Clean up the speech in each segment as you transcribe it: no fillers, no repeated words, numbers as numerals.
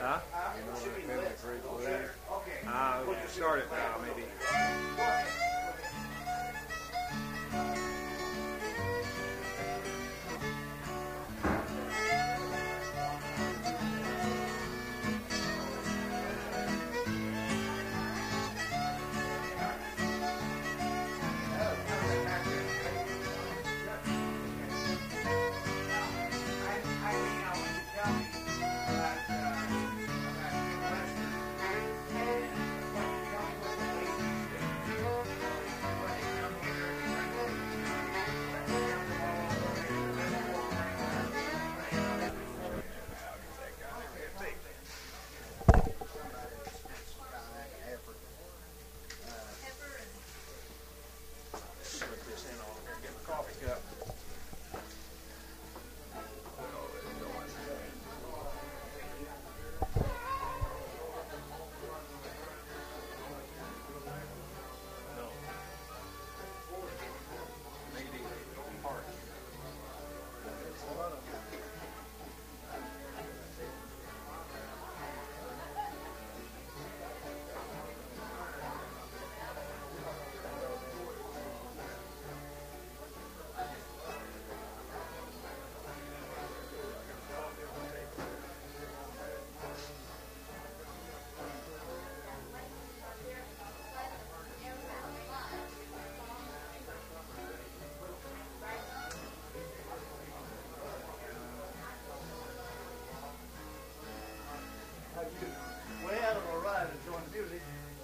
Huh? We'll start it now, maybe. Way out of a ride enjoying the music.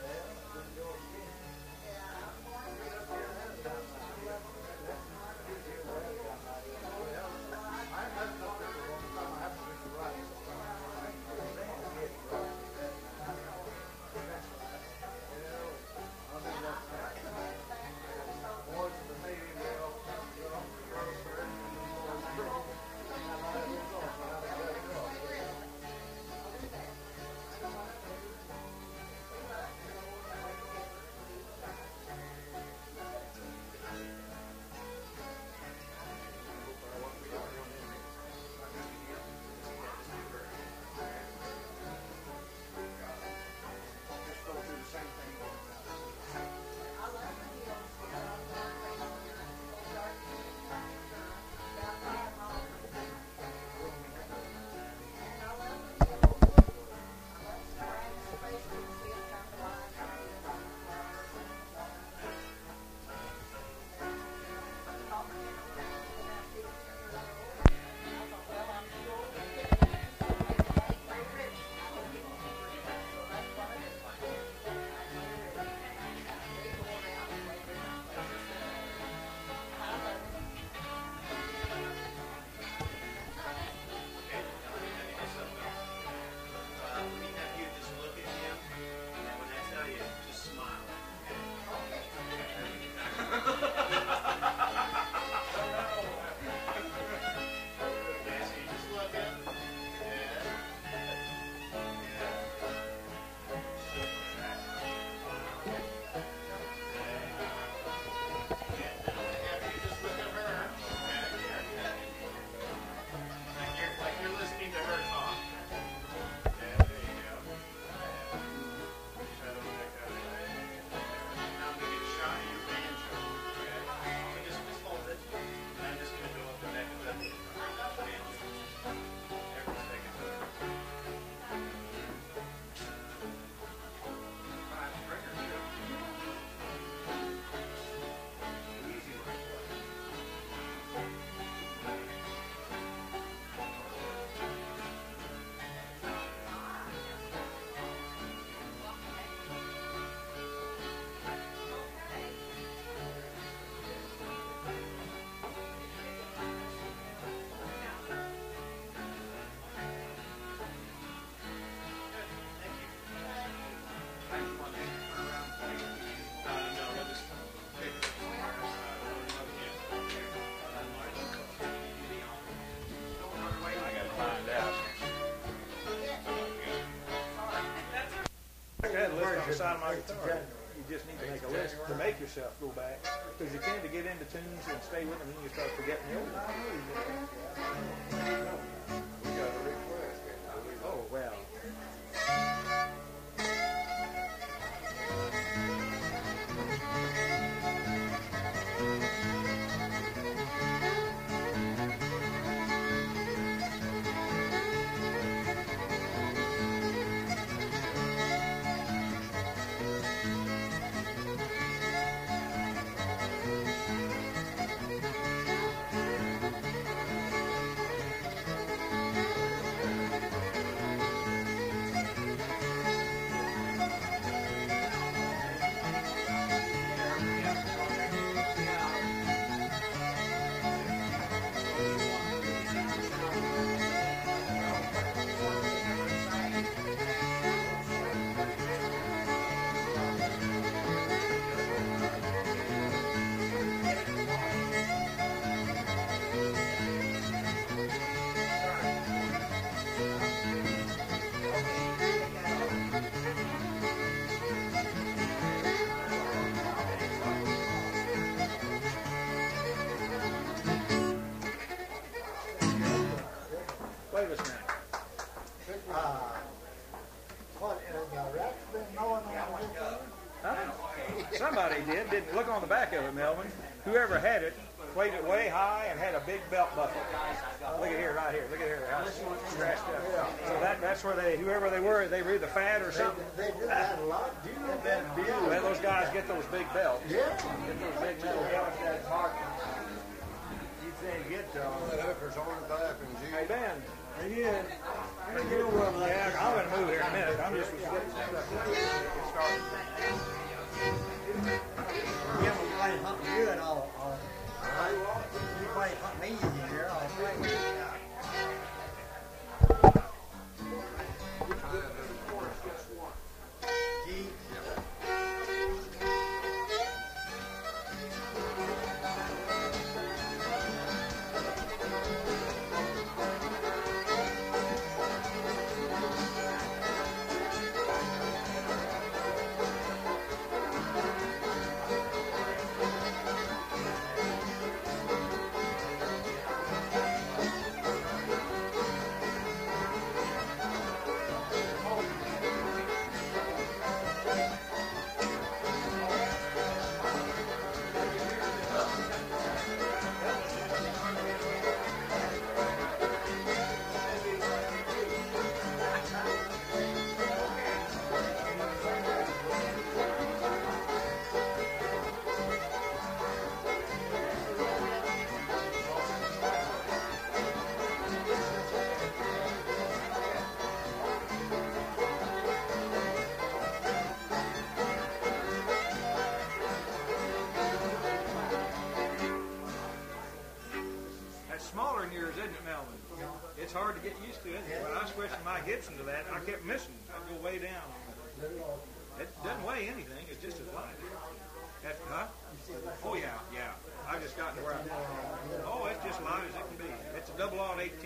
On the side of my guitar. You just need to make a list to make yourself go back, because you tend to get into tunes and stay with them, and then you start forgetting the old ones. We got a request. Oh well, somebody didn't look on the back of it, Melvin. Whoever had it played it way high and had a big belt buckle. Look at here, right here. Look at here, how it's scratched up. So that's where whoever they were either fat or something. They do that a lot. Do you know that Beeler? Well, those guys get those big belts. Yeah. Get those big metal belts. You can't get those. That hooker's on the back and Hey, Ben. Yeah. You don't run like Yeah, I'm going to move here in a minute. I'm just getting stuff started. Yeah, we play hunting good all. You play hunting easy here. I'll play with you. Smaller than yours, isn't it, Melvin? It's hard to get used to, isn't it? When I switched my Gibson to that, I kept missing. I'd go way down. It doesn't weigh anything. It's just as light. Huh? Oh, yeah. I just got to where oh, it's just light as it can be. It's a double aught 18,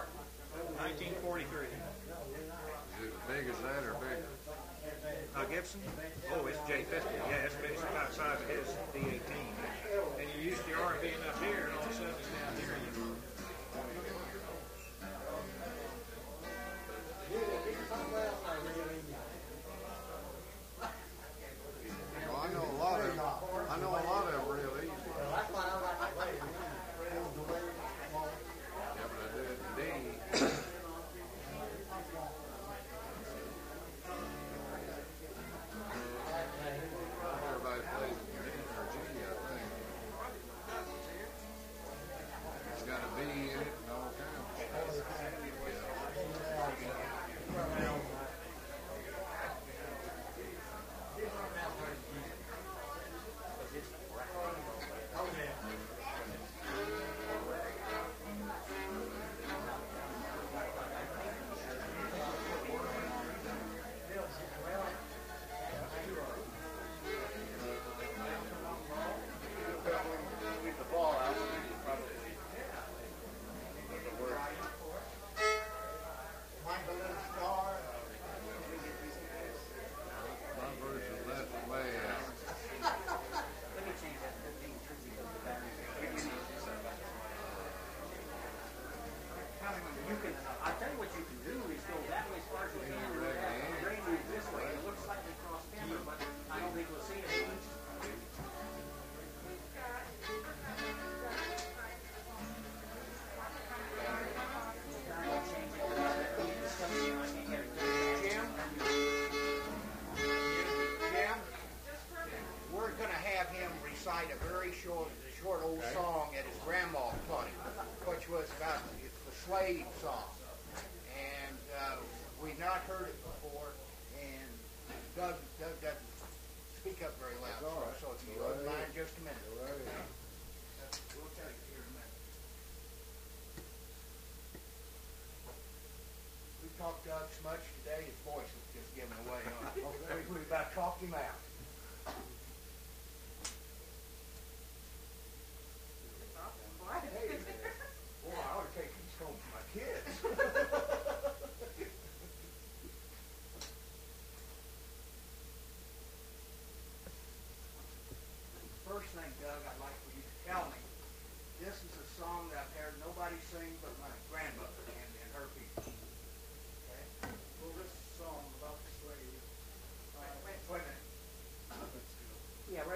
1943. Is it as big as that or bigger? Gibson? Oh, it's J50. Yeah, it's about the size of his D18. And you're used to your arm being up here, and all of a sudden it's down here. Well, I know a lot of them real easy. That's why I like to play. Yeah, but I do it in D. Everybody plays in D or G, I think. It's got a B in it and all kinds. recite a very short old song that his grandma taught him, which was about the slave song. And we'd not heard it before, and Doug doesn't speak up very loud, so if you don't mind just a minute. We'll tell you here in a minute. We talked Doug so much today, his voice was just giving away. We about talked him out. Hey, boy, I ought to take these home for my kids. First thing, Doug, I'd like for you to tell me, this is a song that I've heard nobody sing but my grandmother and her people. Okay? Well, this song about the slave. Wait a minute. Yeah,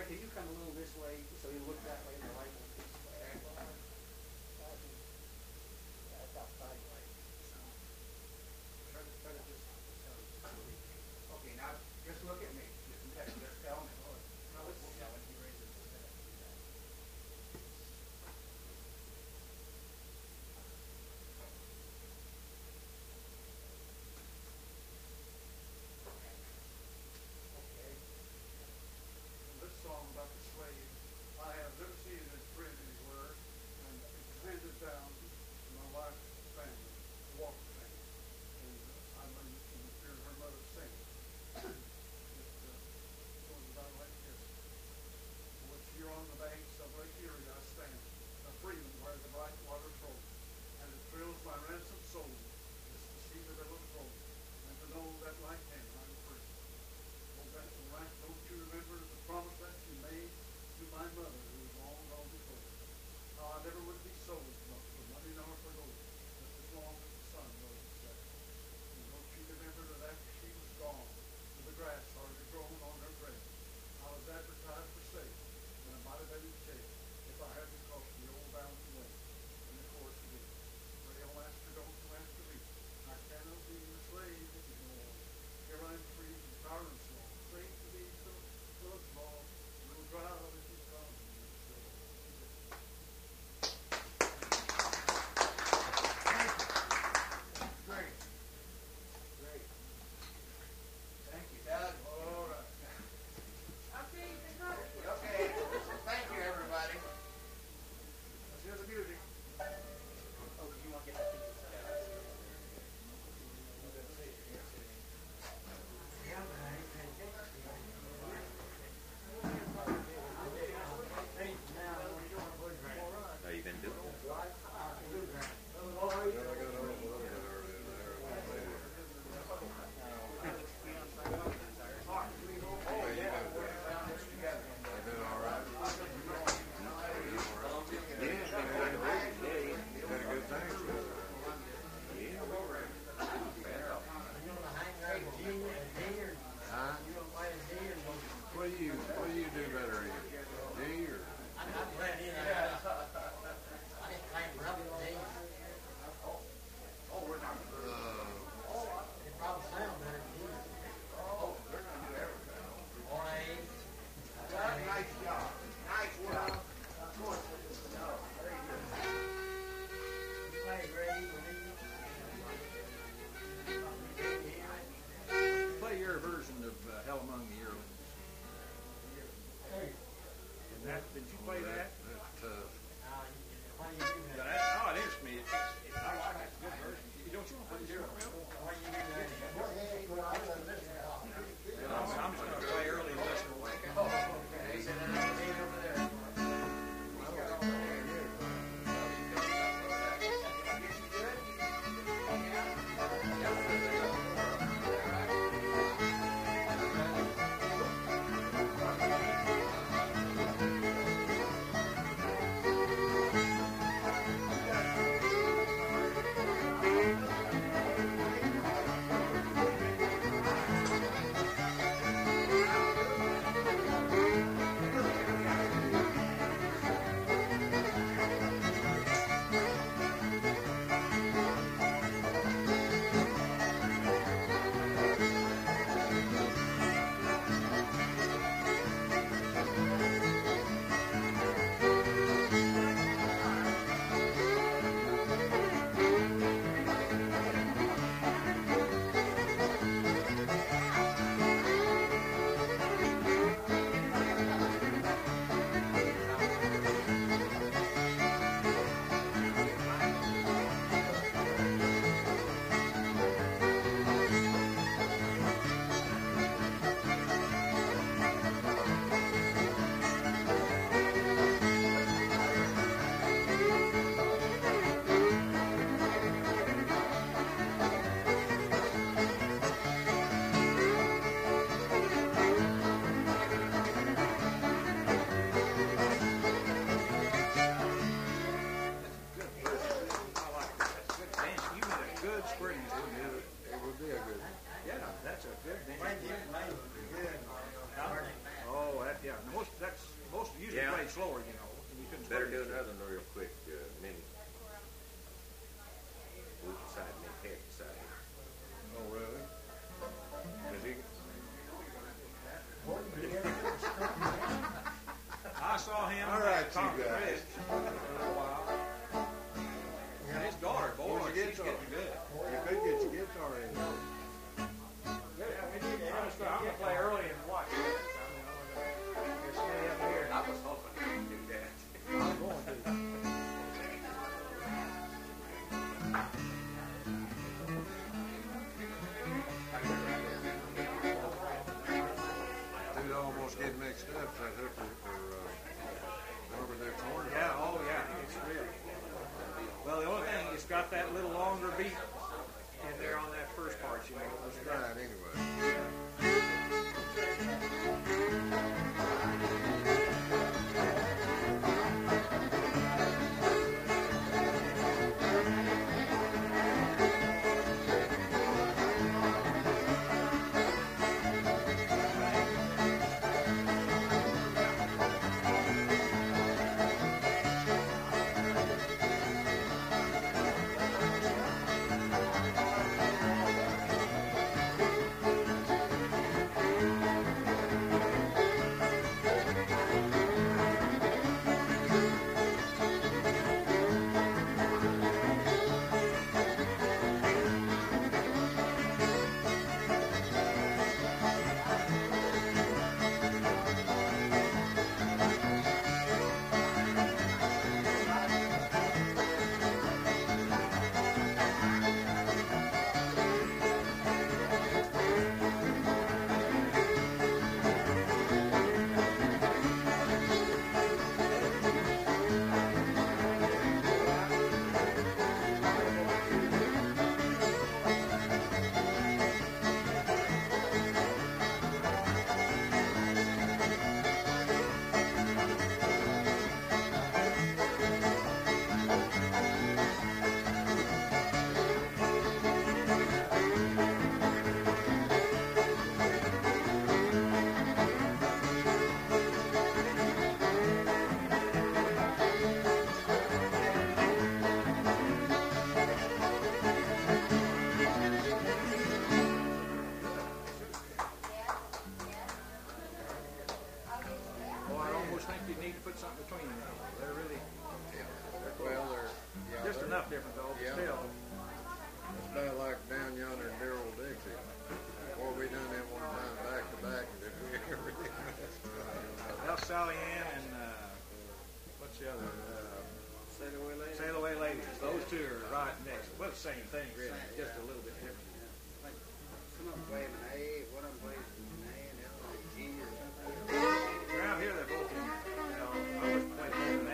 two are right next. Well, the same thing, really, just a little bit different. Like, some of them play an A, one of them plays an A and the other one a G or something. Around here, they're both in, I always play both an A.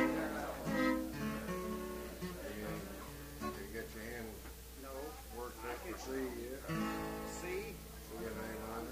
You get your hand No. worked up for C yet? C? C and A minor.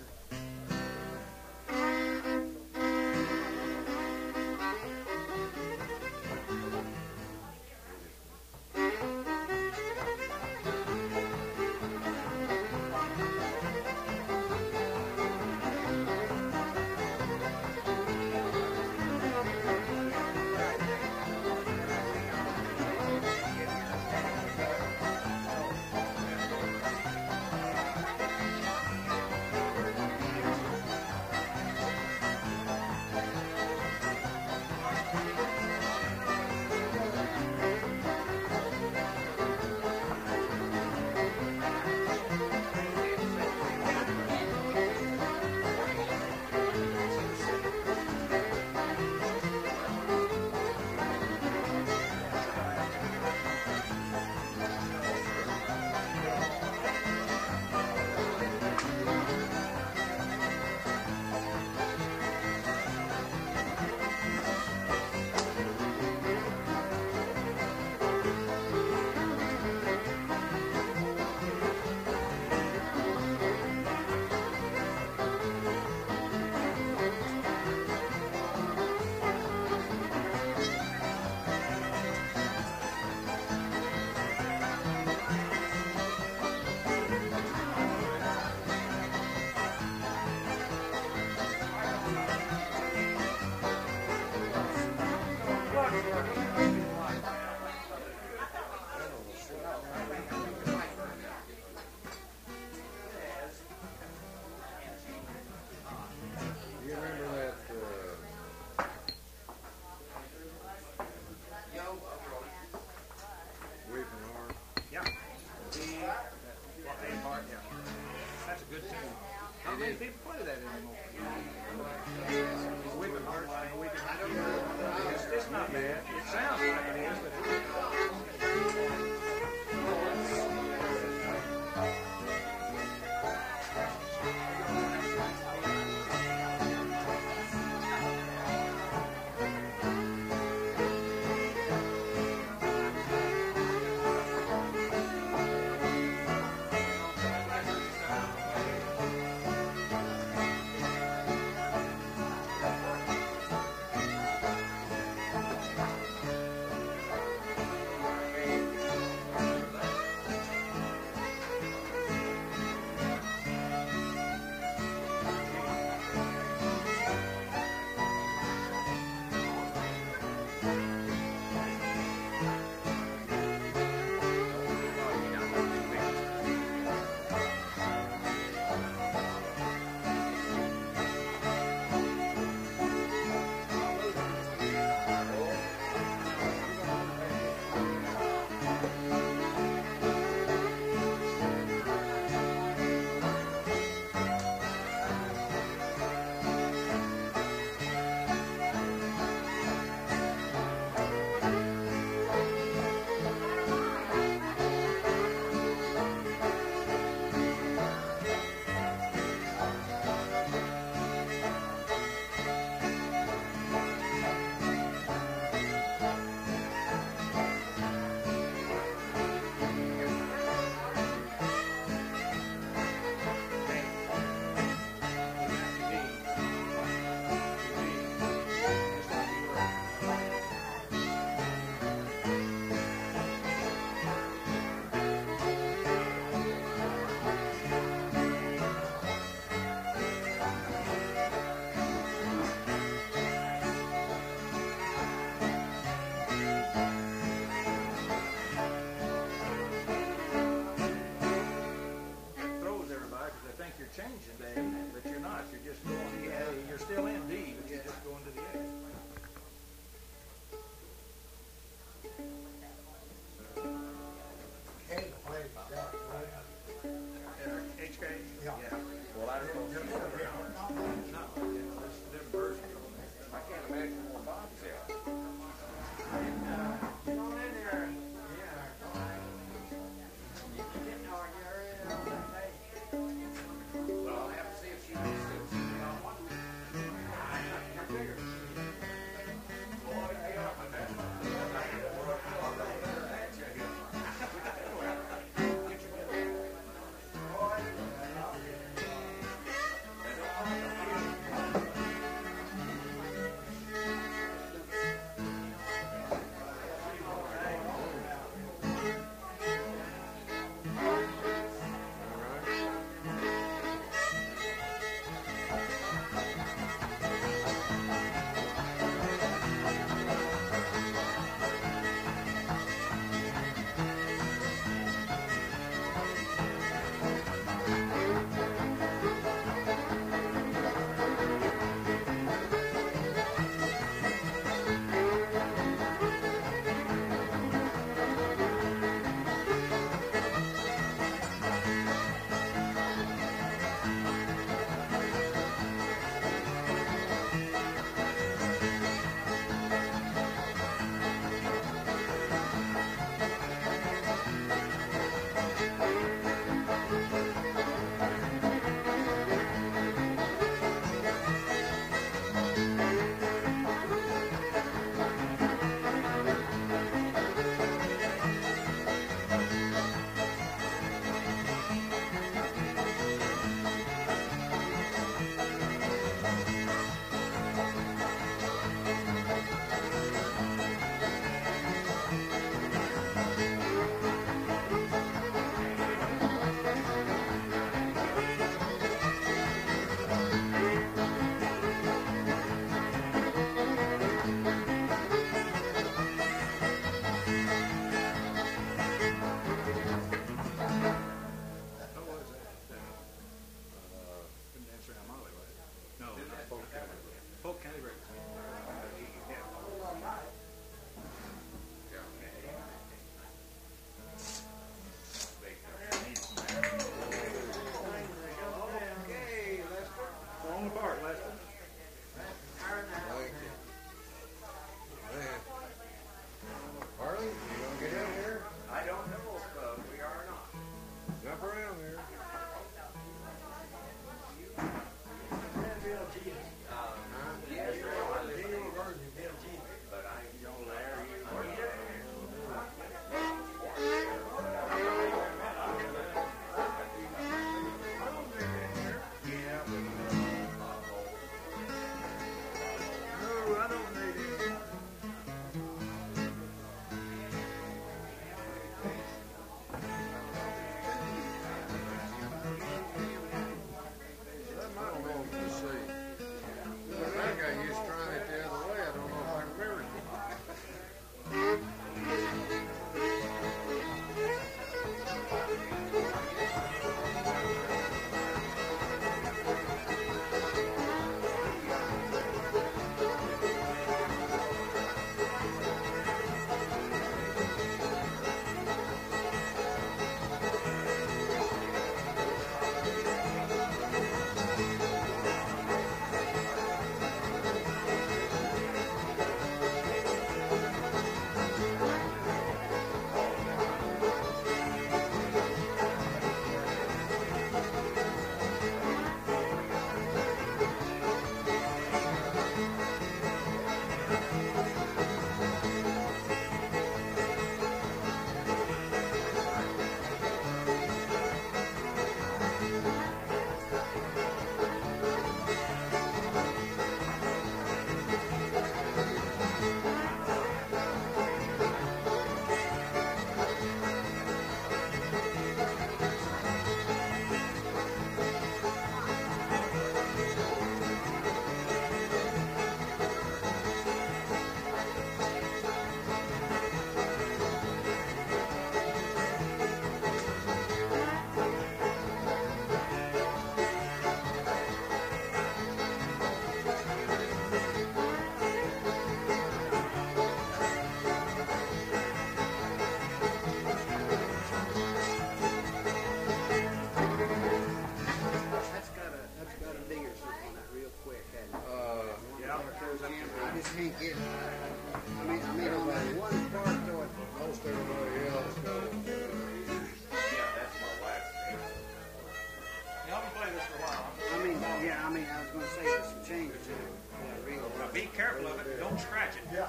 for a while. I mean, yeah, I was going to say there's some changes in it. Now be careful of it. Don't scratch it. Now,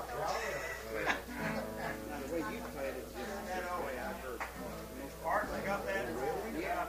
the way you played it, Art, I got that. yeah,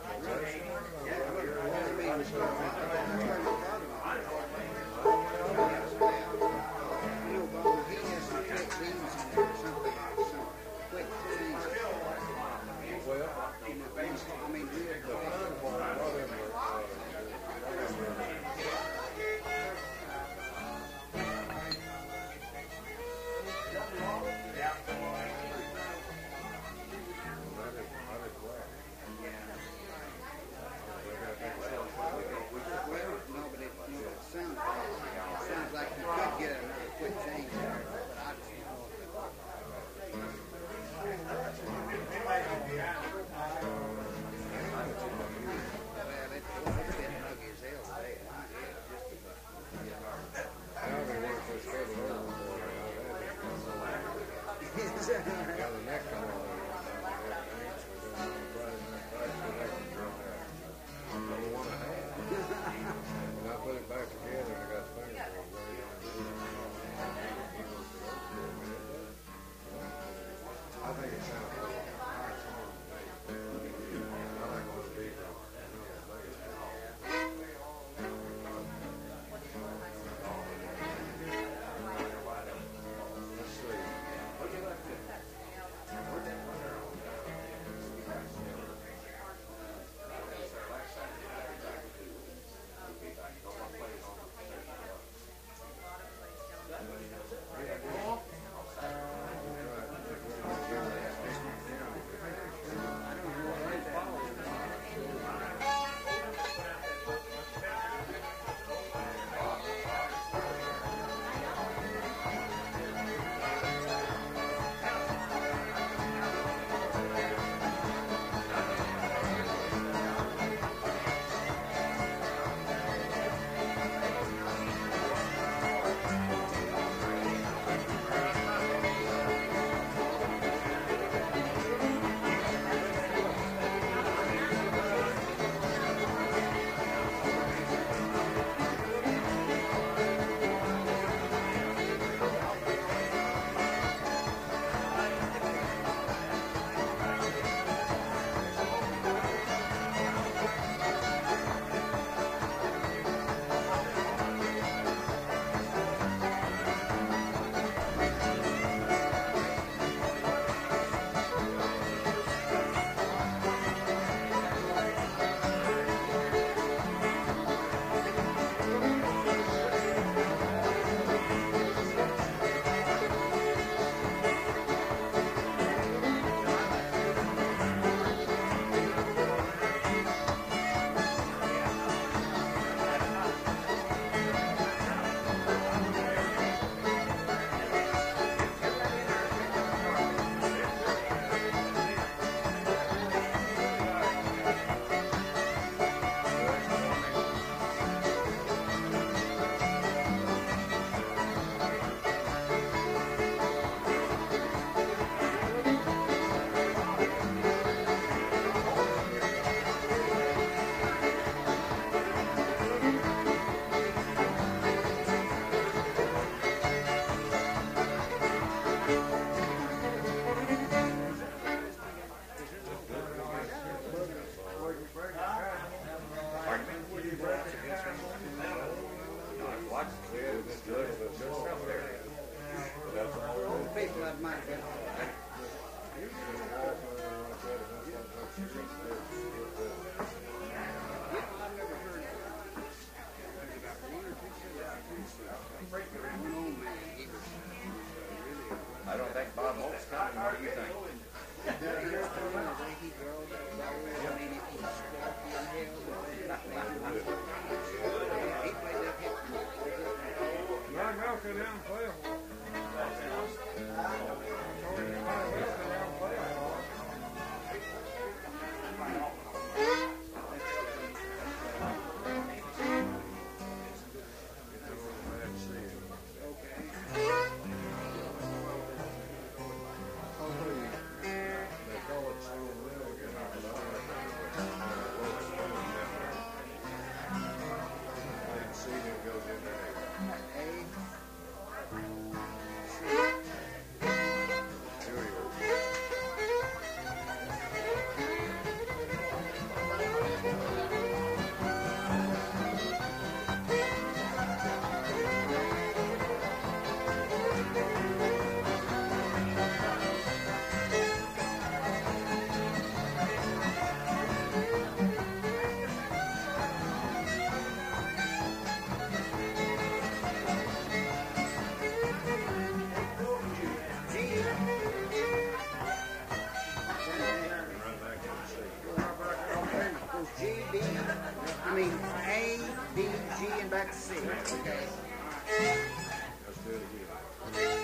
sounds like you could get another quick change there, but I just don't know I don't think Bob Holt's coming. What do you think? Go down and play a while. A, B, G, and back to C. Okay. Let's do it again.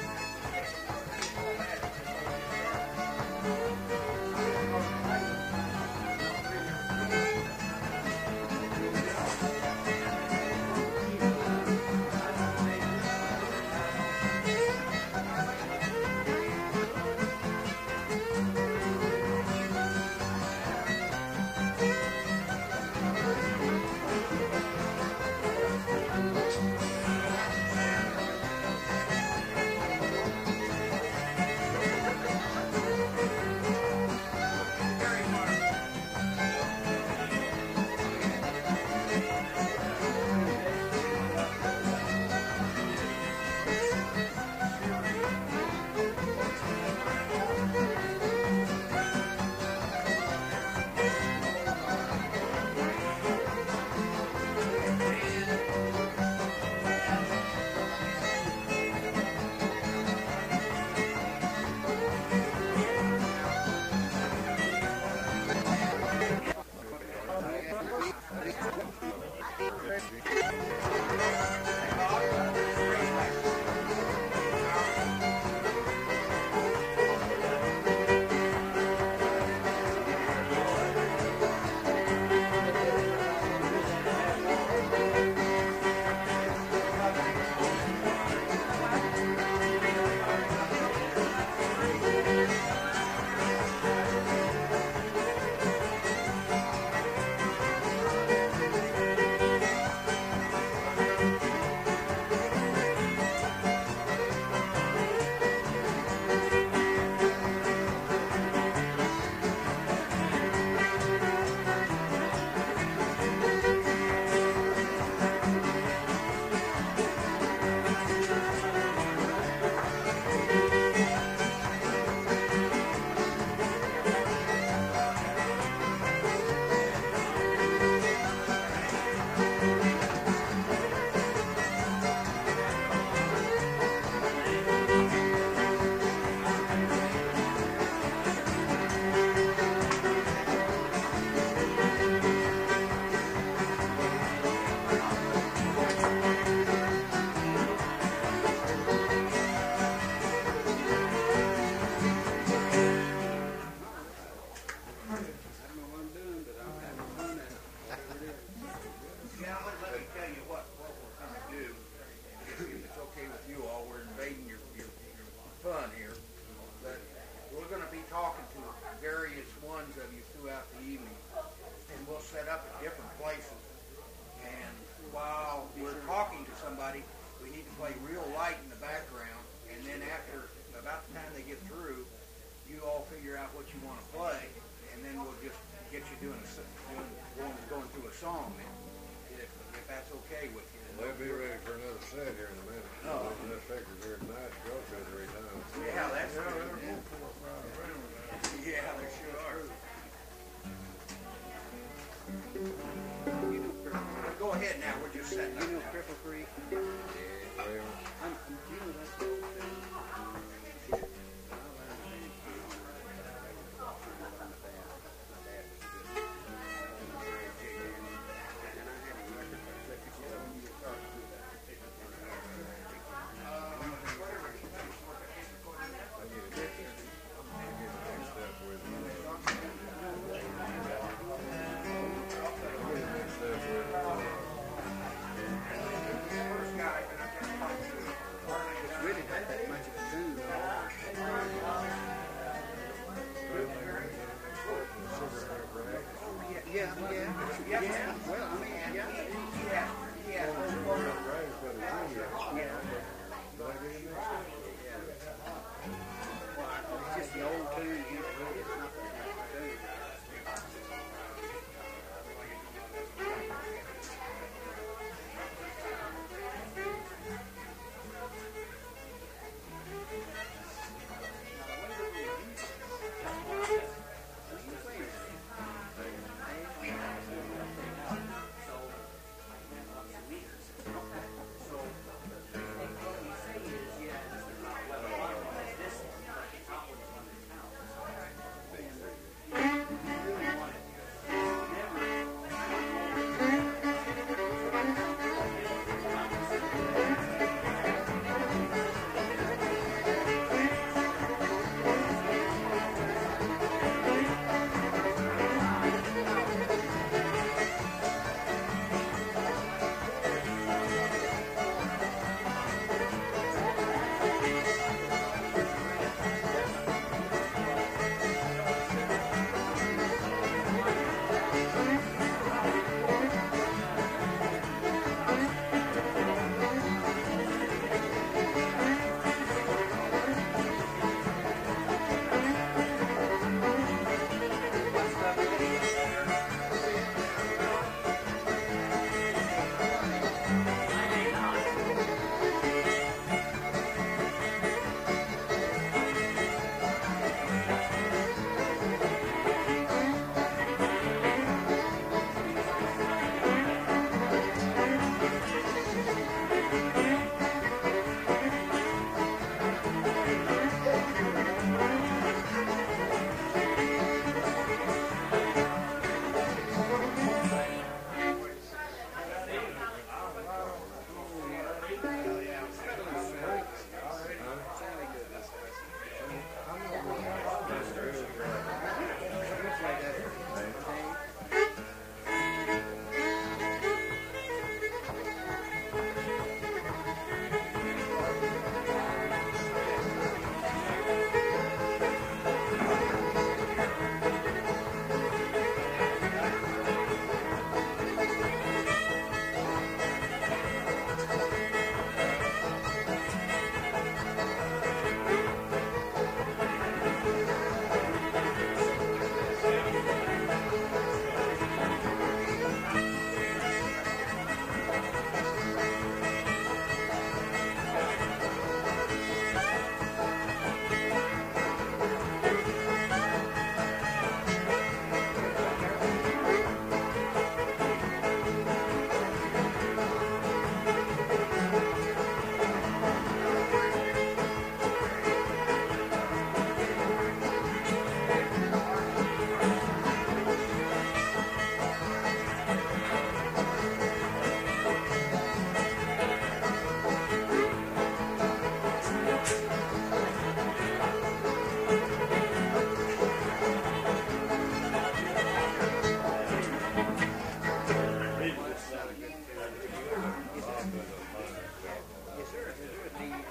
Yes, sir. Is there a D in there?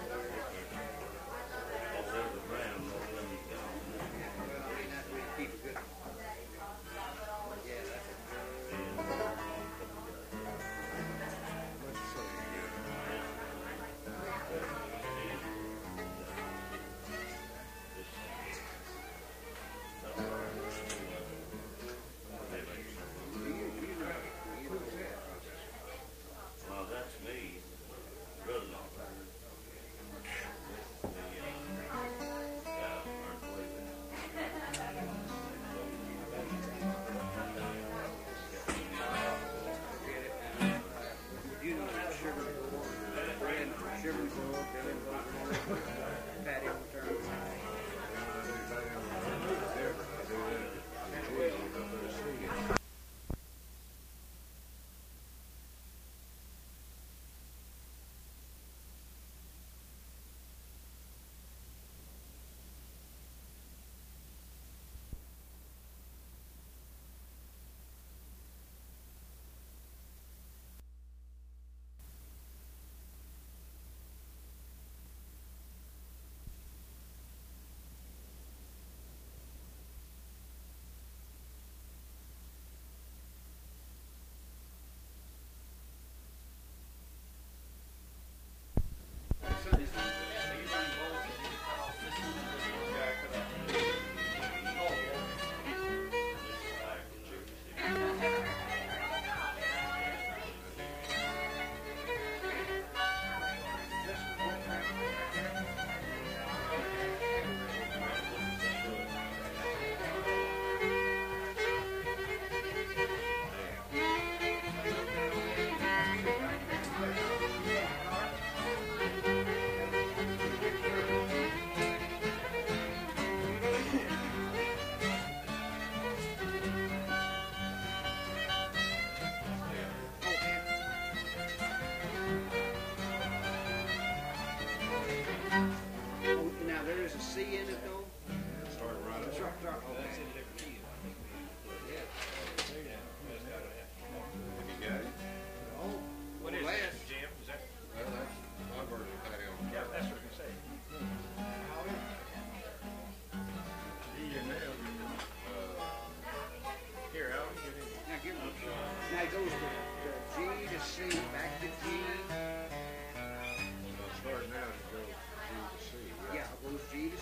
Well, I mean, that's where you keep a good. Yeah, that's a Well, that's me. Really long. you know, sugar, bread, sugar, billion patty on the turn. Now there is a C in it though. Start right up. Start. That's in a different key. I think You got it? What is that, Jim? Is that? Well, that's my version patty on. Yeah, that's what I say. Here, Alvie, get in. Now give me. Now it goes to G to C, back to G. Start now to go G to C. Yeah, it goes G to C.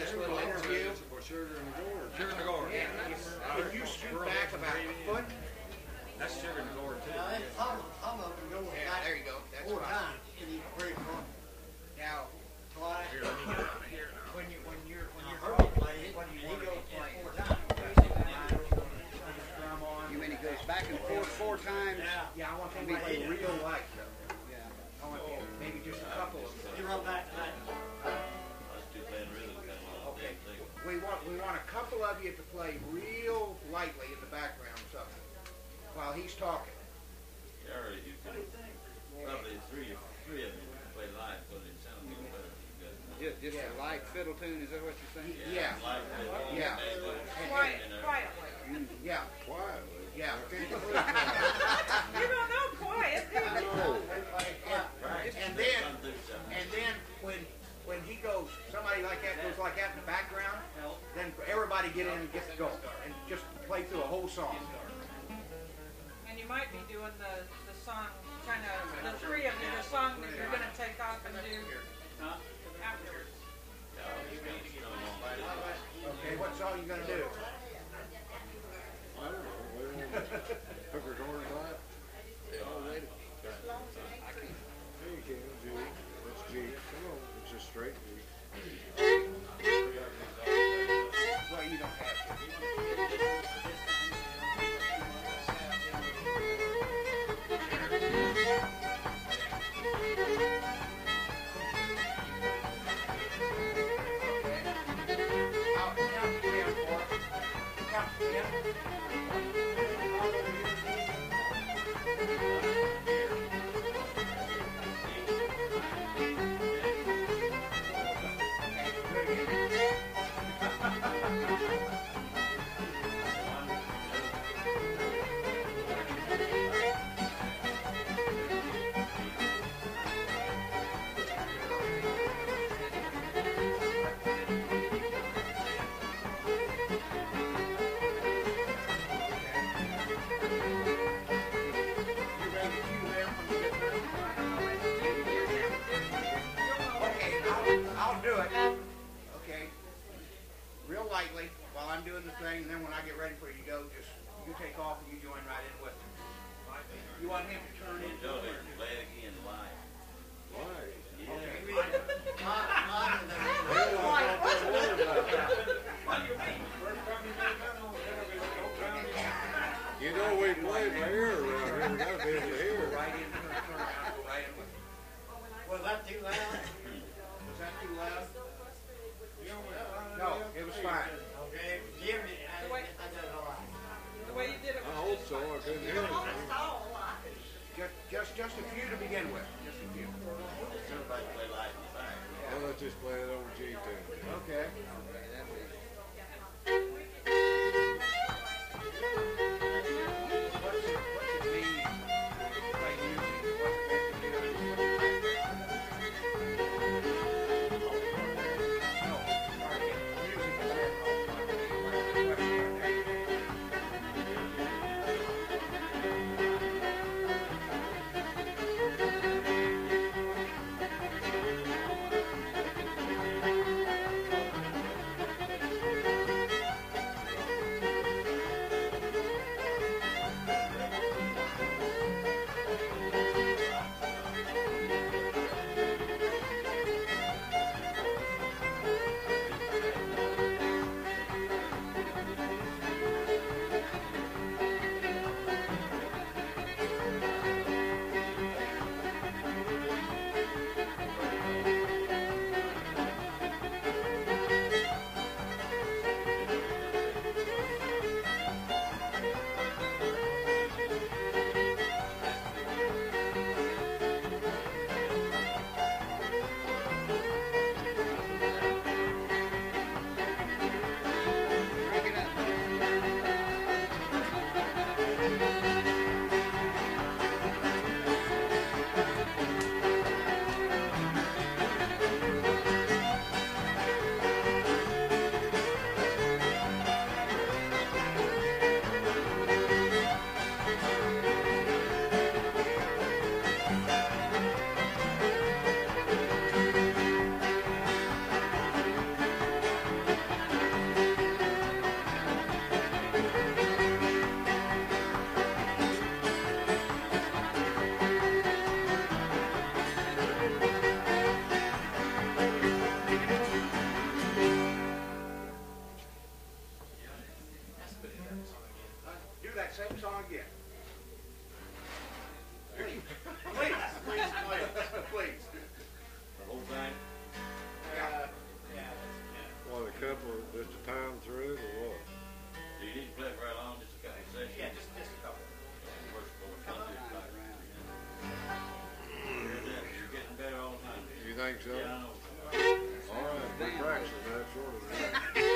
this little interview. For sugar in the gourd. Sugar in the gourd. And can you scoot back about a foot? That's sugar in the gourd too. Some of them go Yeah, there you go. That's 4 fine. times in each break one. Now, Twice. Here, let me get out of here. when you're Herbie played, what do you he want to goes play? 4 times. Strum on. You mean he goes back and forth 4 times? Yeah, I want them to play real light though. Yeah. I want maybe just a couple of them. You run back to that. That's too bad, really. Kind of Okay. thing. We want a couple of you to play real lightly in the background something while he's talking. Or you could probably three of them could play live, but it sounds a little better. Just a light fiddle tune, is that what you're saying? Yeah. Live, Yeah. Quiet, quietly. Yeah. Quietly. Yeah. You don't know quiet, do you? And then when he goes, somebody like that goes like that in the background, then everybody get in and get to go and just play through a whole song. And you might be doing the song, kind of, the three of you, the song that you're going to take off and do afterwards. Okay, what song you gonna do? I don't know. Hook her gourd light. There you can, G. That's G. Come on. It's just straight G. Well, you don't have to. I'll do it. Okay. Real lightly while I'm doing the thing, and then when I get ready for you to go, just you take off and you join right in with me. You want him to turn in? Tell me, play it again live. Why? You know we played my ear around here. We gotta be able to hear. Right in, turn around, go right in with me. Was that too loud? Was that too loud? No, it was fine. Okay, Jimmy, I did all right. The way you did it I was hope so. I couldn't hear anything. Just a few to begin with. Just a few. Everybody play live in the back. Well, let's just play it over G tune. Okay. couple, just a time through, or what? Do you need to play very long, just a couple of sessions? Yeah, just a couple. First chord, you're getting better all the time. You think so? Yeah, I know. All right, we're practicing that sort of thing.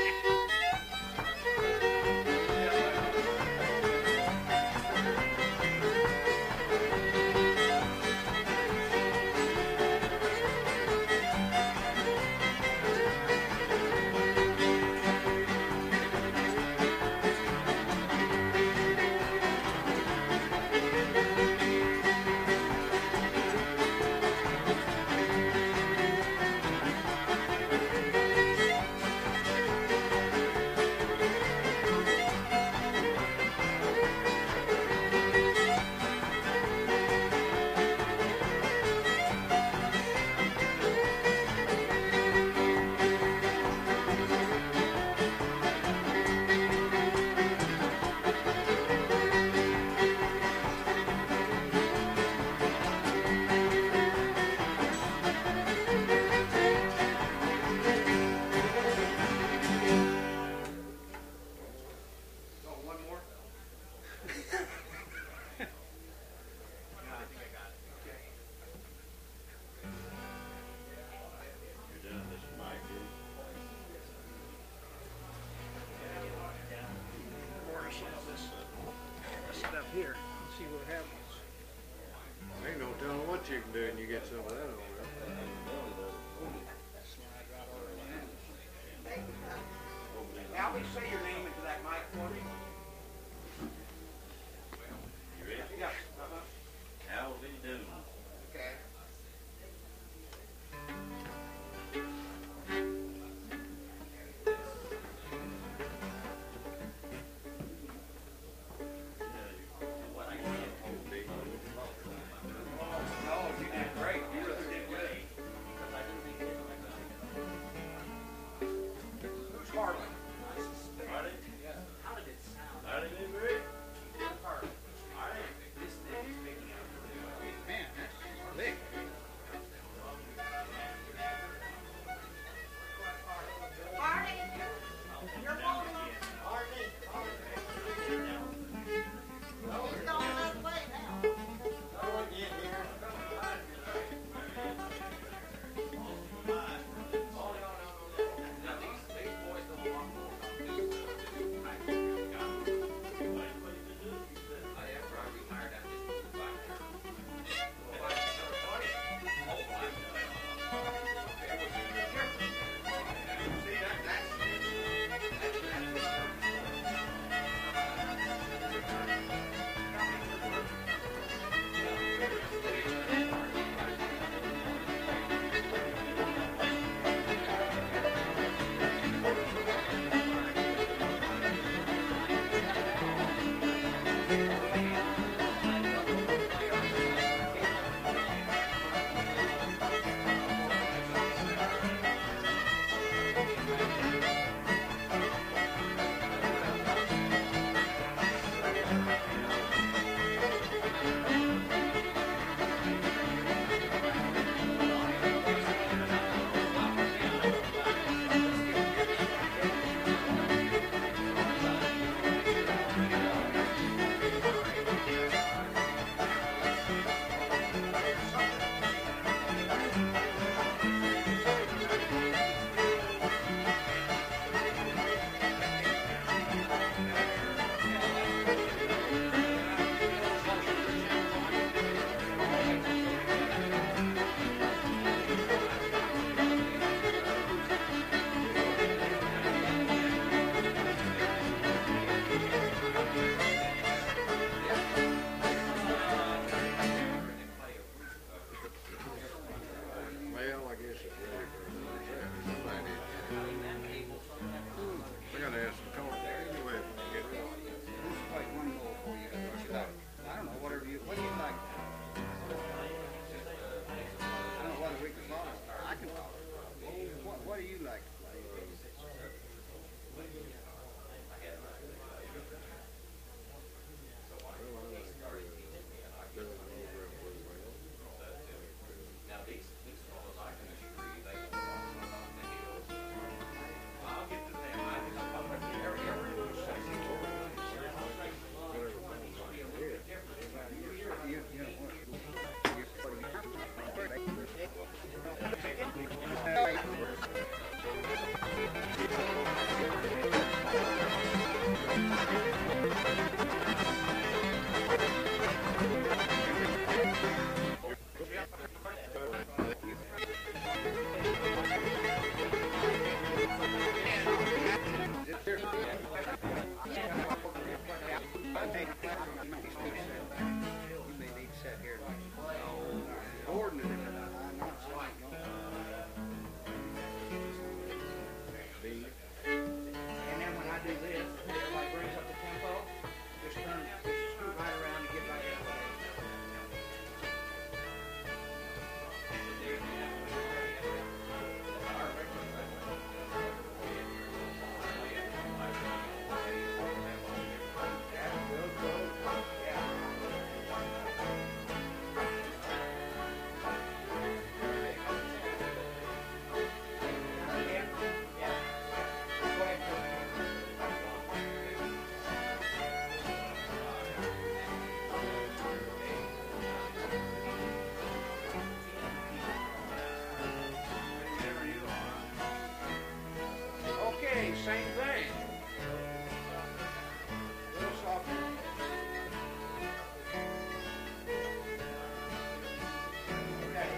Here, and see what happens. Ain't no telling what you can do and you get some of that over there. Alvie, say your name into that mic for me. You ready? Yes. Alvie Dooms. Okay. No, you did great. You really did same thing. A little softer. Okay.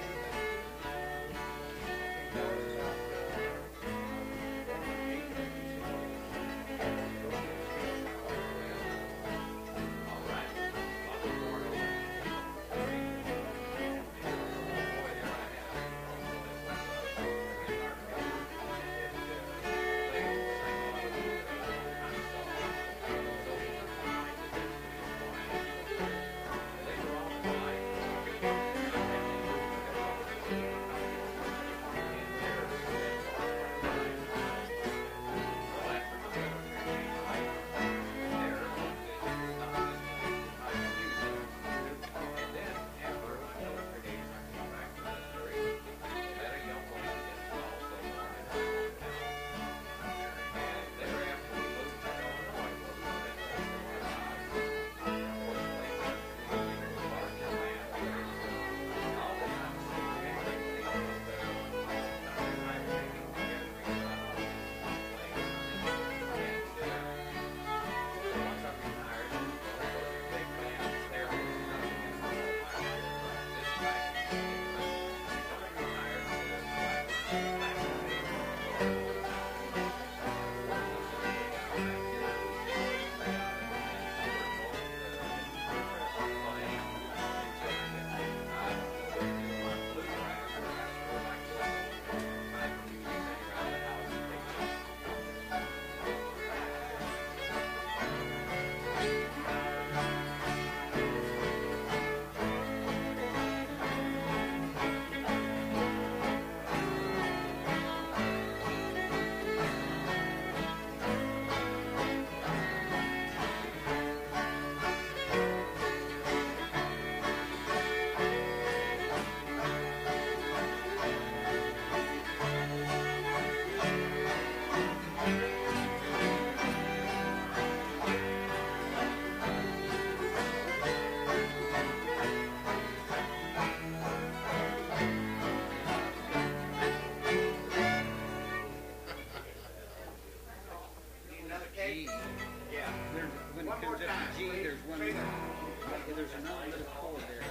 There's another little chord there.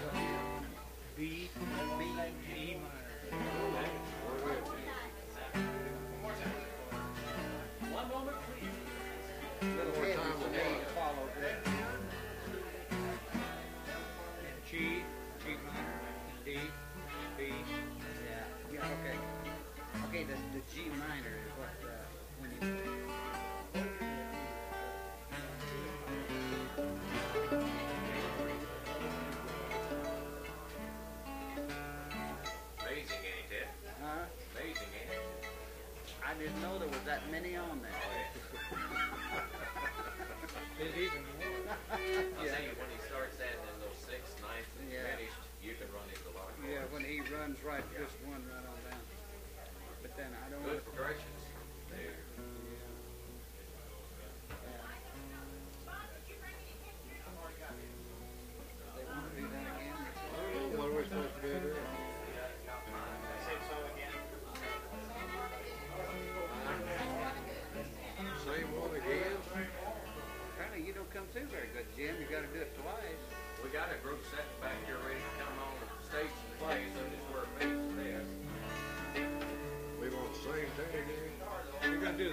B, B, G minor. One moment, please. Little More heavy time for with me that. to follow that. G, G minor, D, B. Yeah, okay. Okay, the G minor is what when you. Amazing, ain't it? Huh? Amazing, ain't it? I didn't know there was that many on there. There's even more. I'll tell you, when he starts adding in those 6th, 9th, and Yeah. finished, you can run into a lot of Yeah, chords. when he runs right, just one run on down. But then I don't Good want to. progressions. There. They want to do that again. What are we supposed to do there? Same one again? Apparently you don't come through very good, Jim. You got to do it twice. We got a group sitting back here ready to come on the stage and play, so just where it makes there. We want the same thing again? You're going to do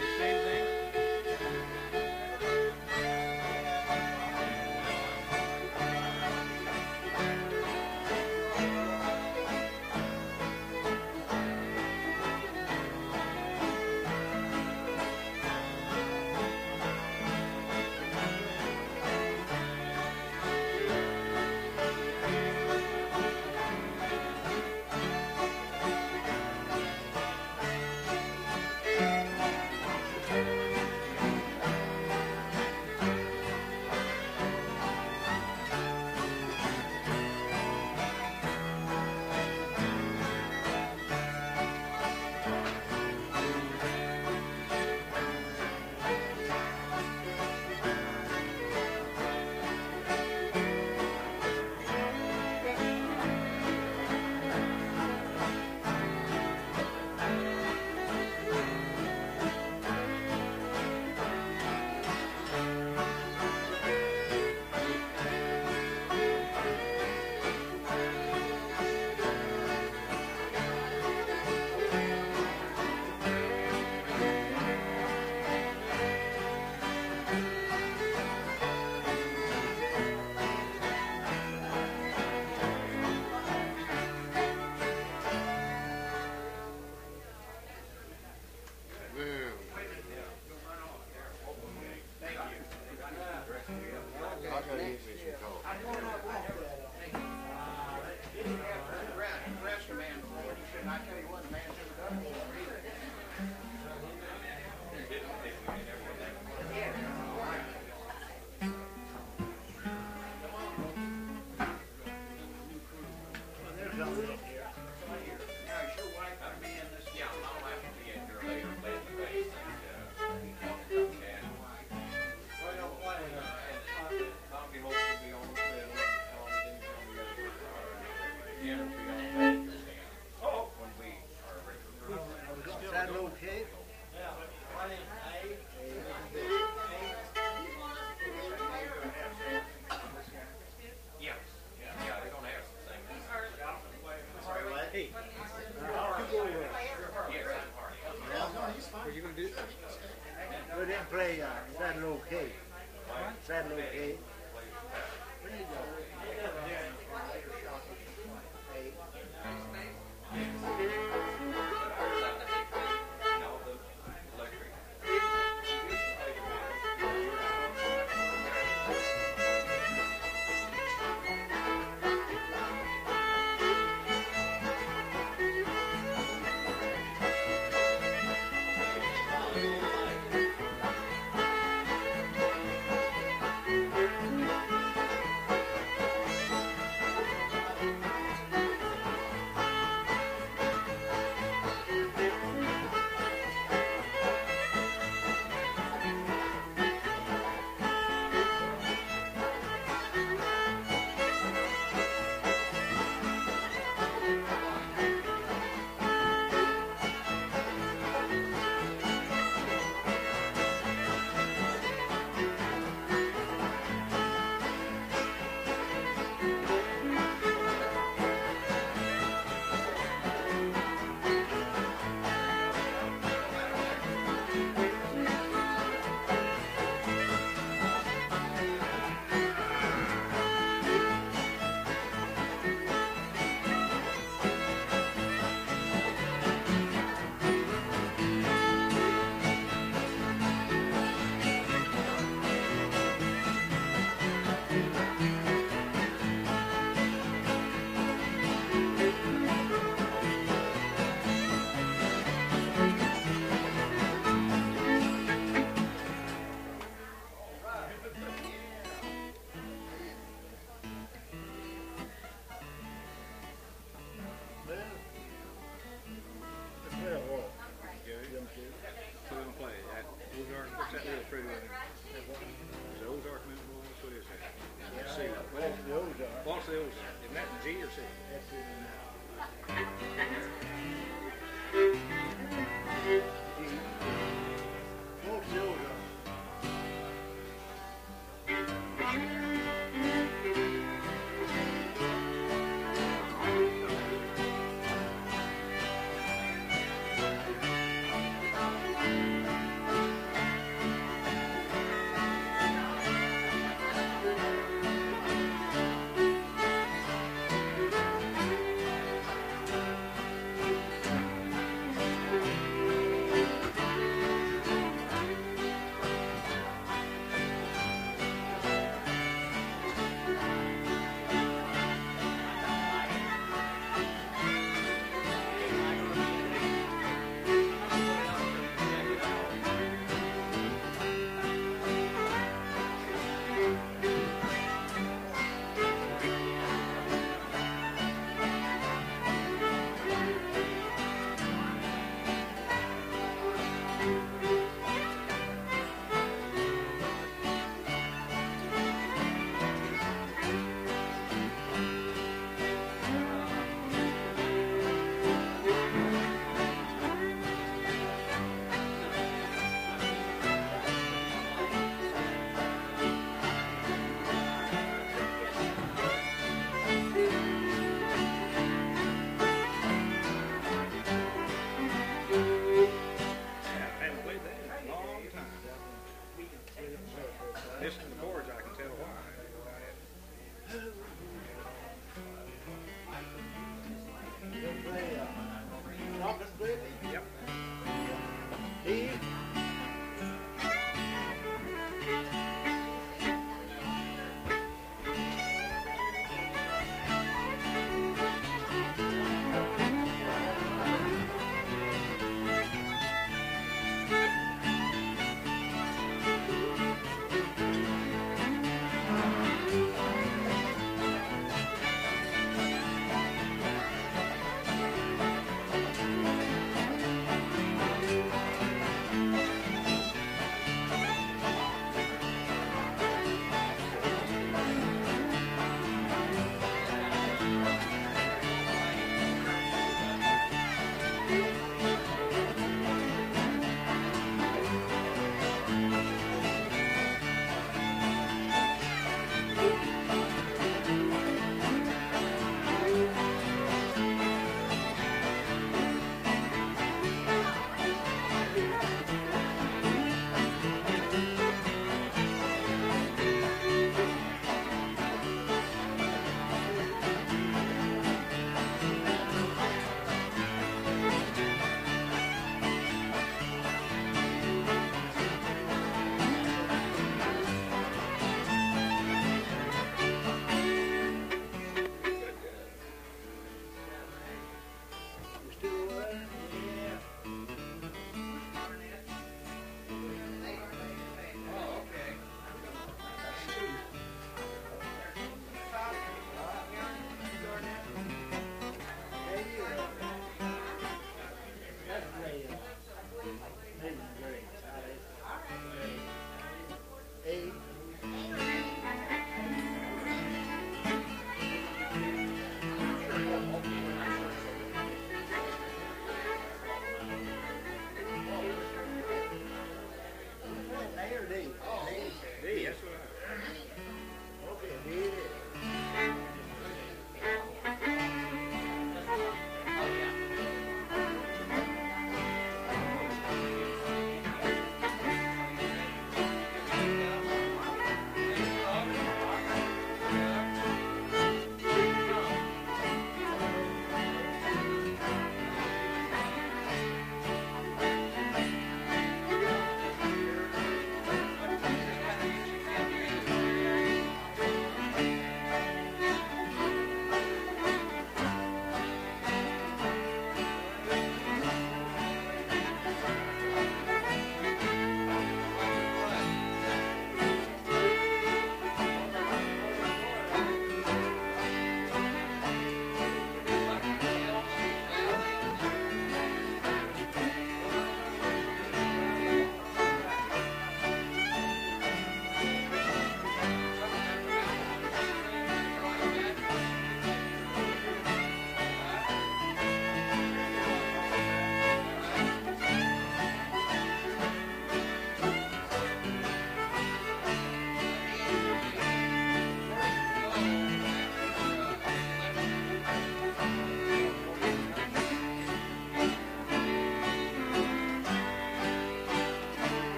We didn't play Saddle OK. Saddle OK. What's the Ozark? Isn't that the G or C? That's it. What's the Ozark? Listen to the chords, I can tell why. Yep. E.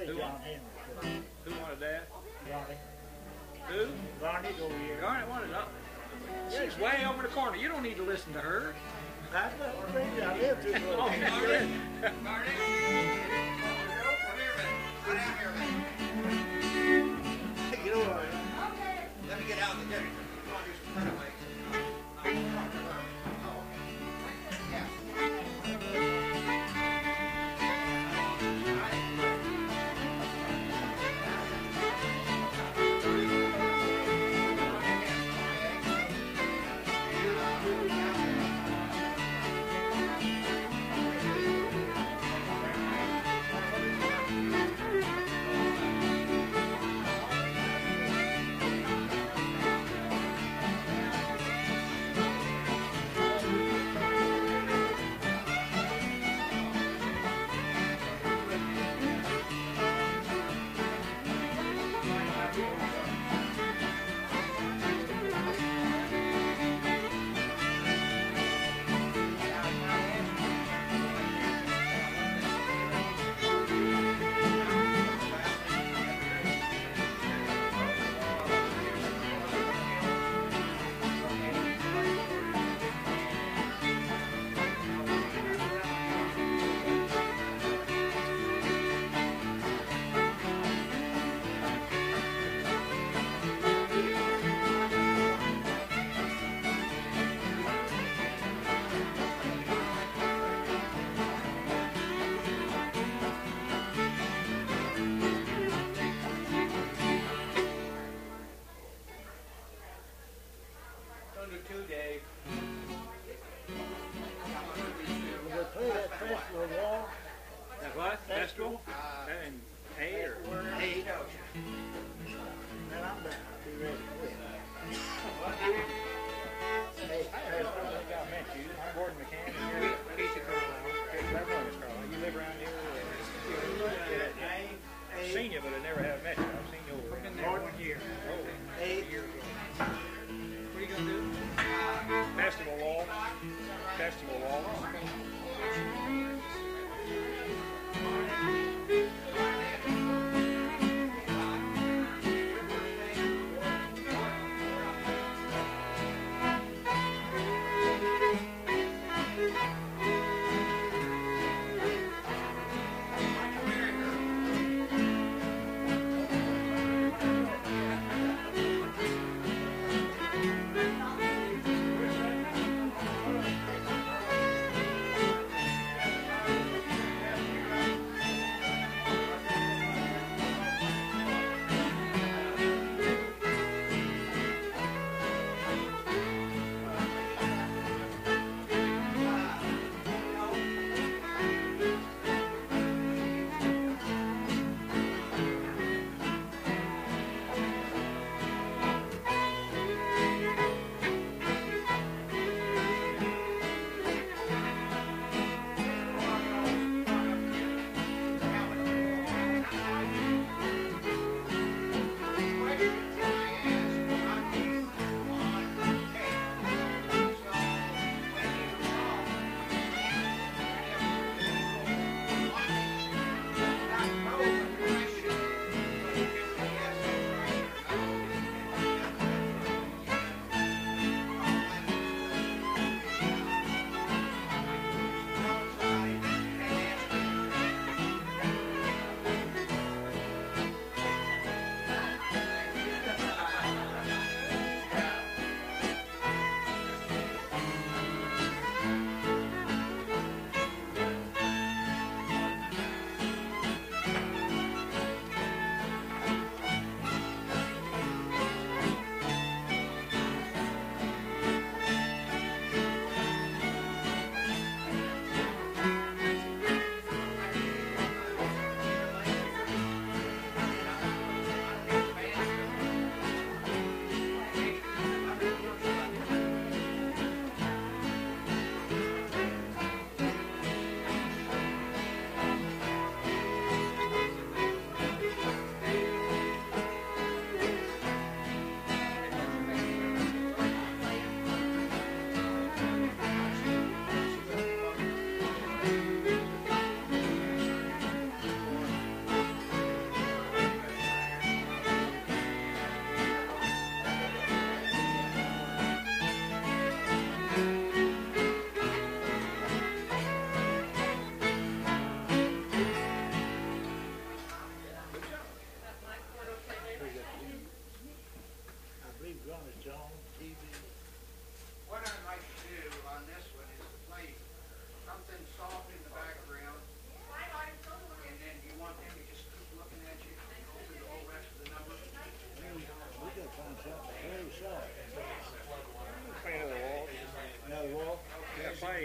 play John Heavner. Who wanted that? Garnett. Who? Garnett over here. Garnett wanted up. She's way over the corner. You don't need to listen to her. That's not crazy. I live too Oh, close. yeah, you did. Get over. Let me get out of the dinner. You want to do some cutaways? That what? Festival? That in A or? A. Man, I'm done. I'll be ready quick. Hey, I met you. I'm Gordon McCann. And you're Keisha Carlise. You live around here? I've seen you, but I never have met you. I've seen you over there. 1 year. Oh, 8 years ago. What are you going to do? Festival wall. Festival wall.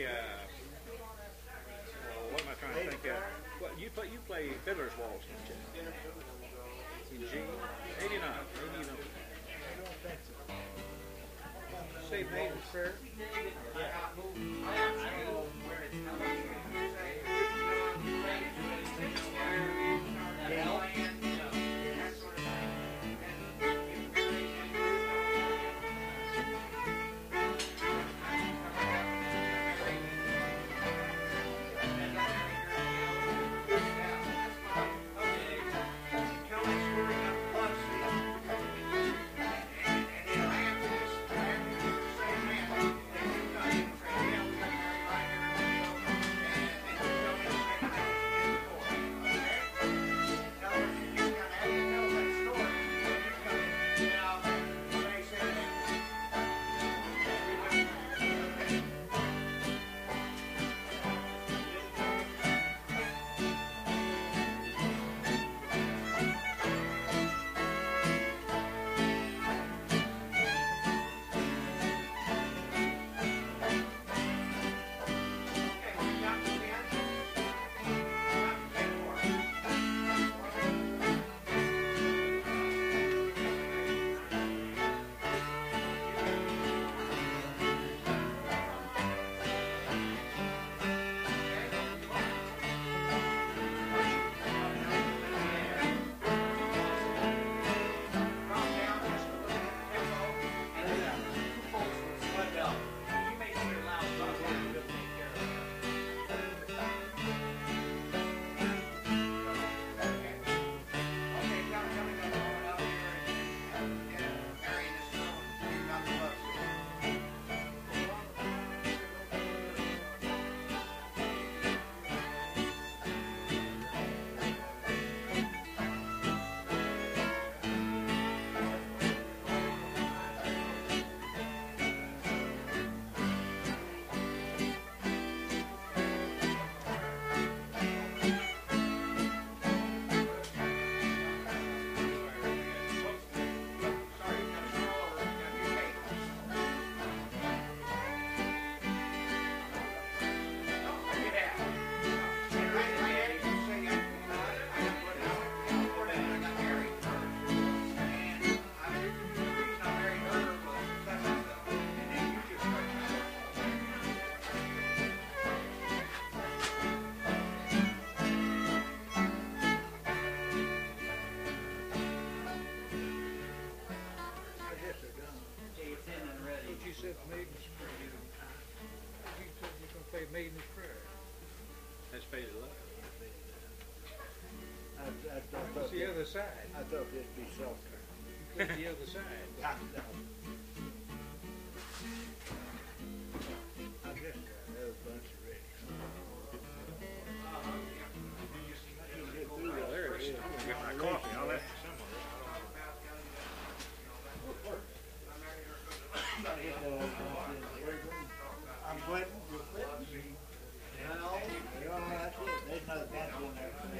what am I trying to think of? What you play Fiddler's Waltz, don't you? In G, maybe not. Maybe you don't. Say Maiden's Prayer. Maiden's Prayer. That's Faded Love. What's the other side? I thought it'd be softer. You played the other side. I guess that was a bunch of ready. Well, there it is. I'm going to get my coffee. I'll have some of it. I'm quitting. No, you're all right. There's another banjo in there for me.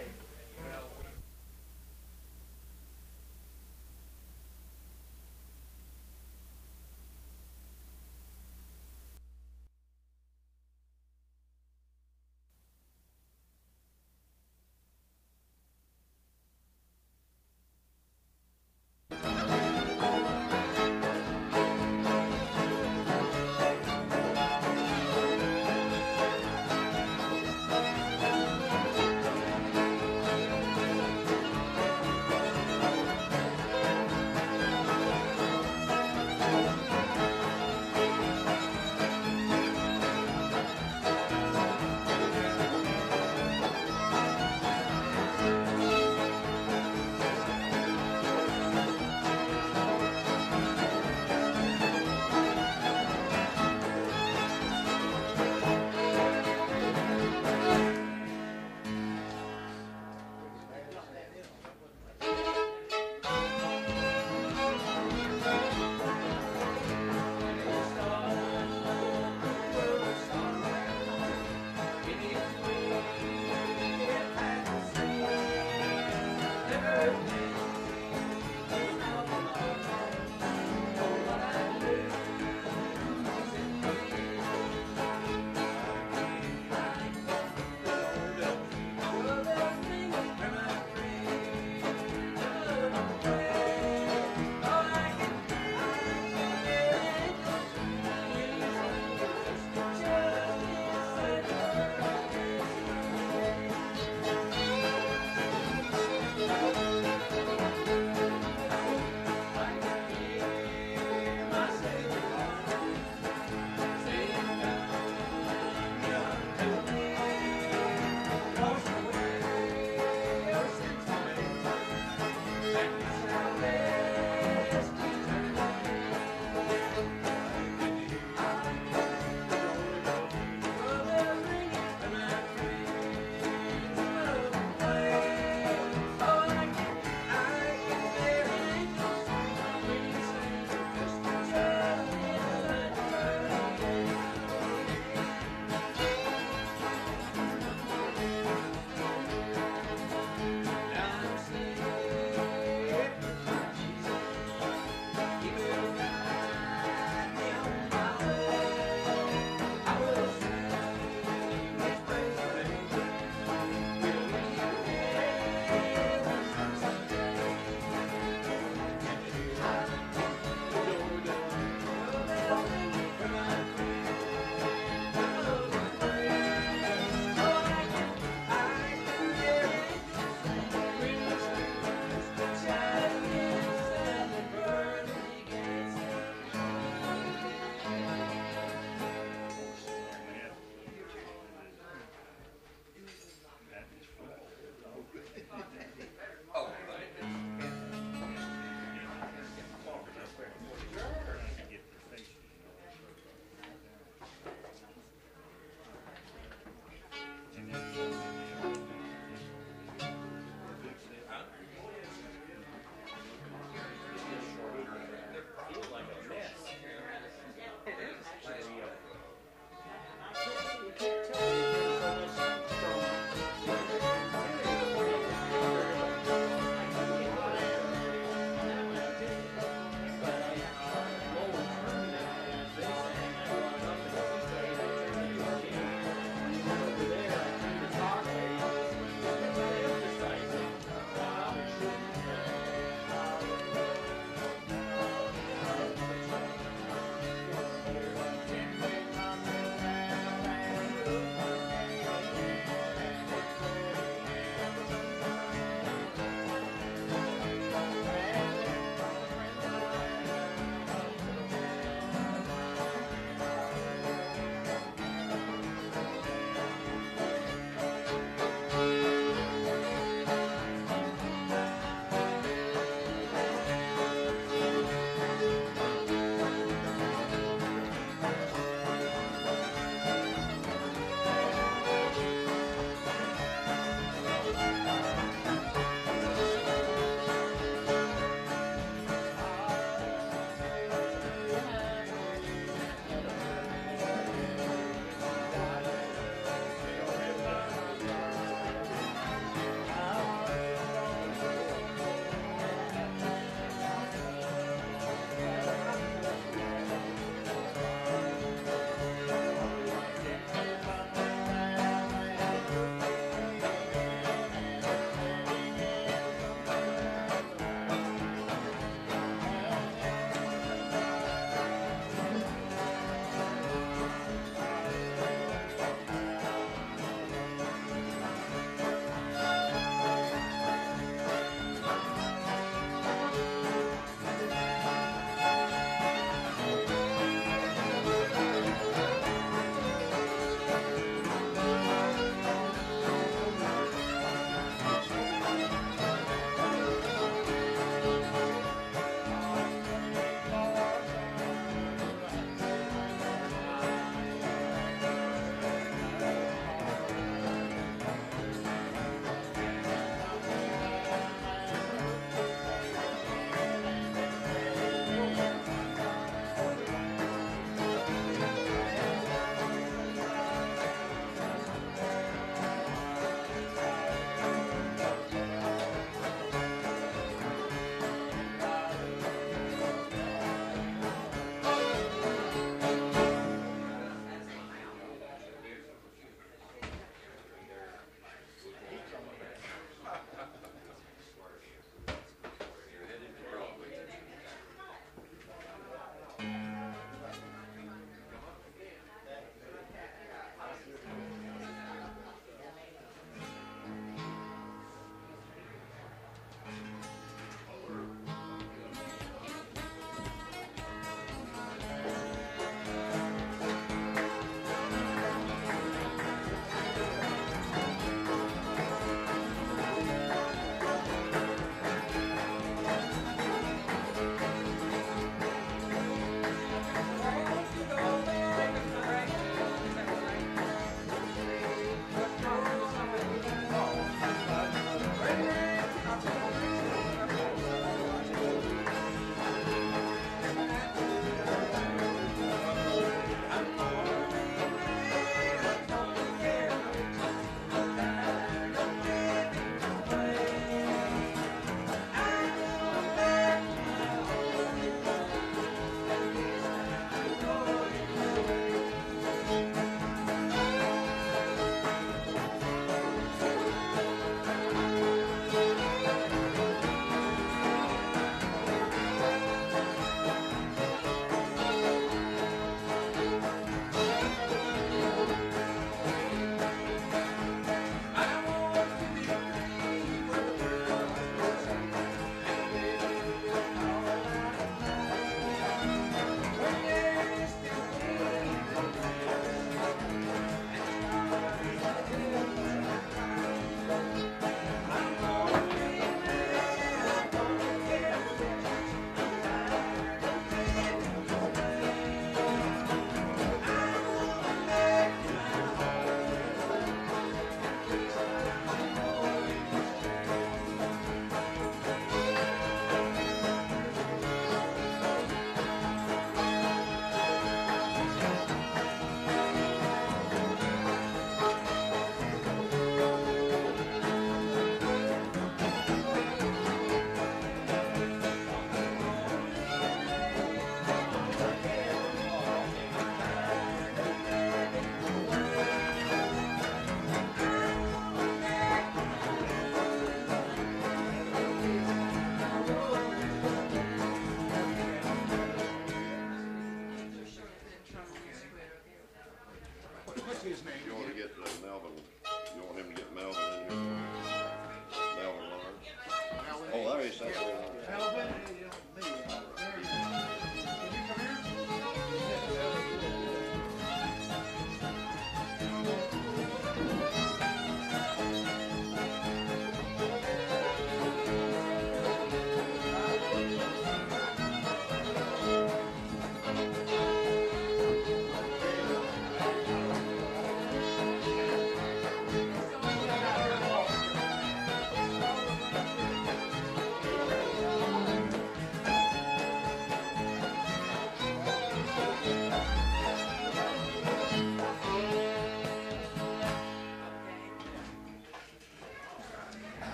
You want to get Melvin? You want him to get Melvin in here? Melvin Lawrence. Oh, there he sat there. Melvin?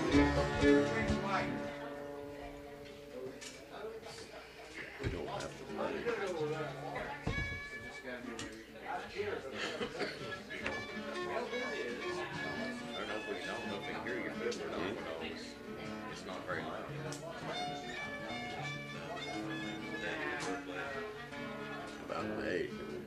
We don't have to play. I don't know if they can hear your fiddle or not, but it's not very loud. About an A.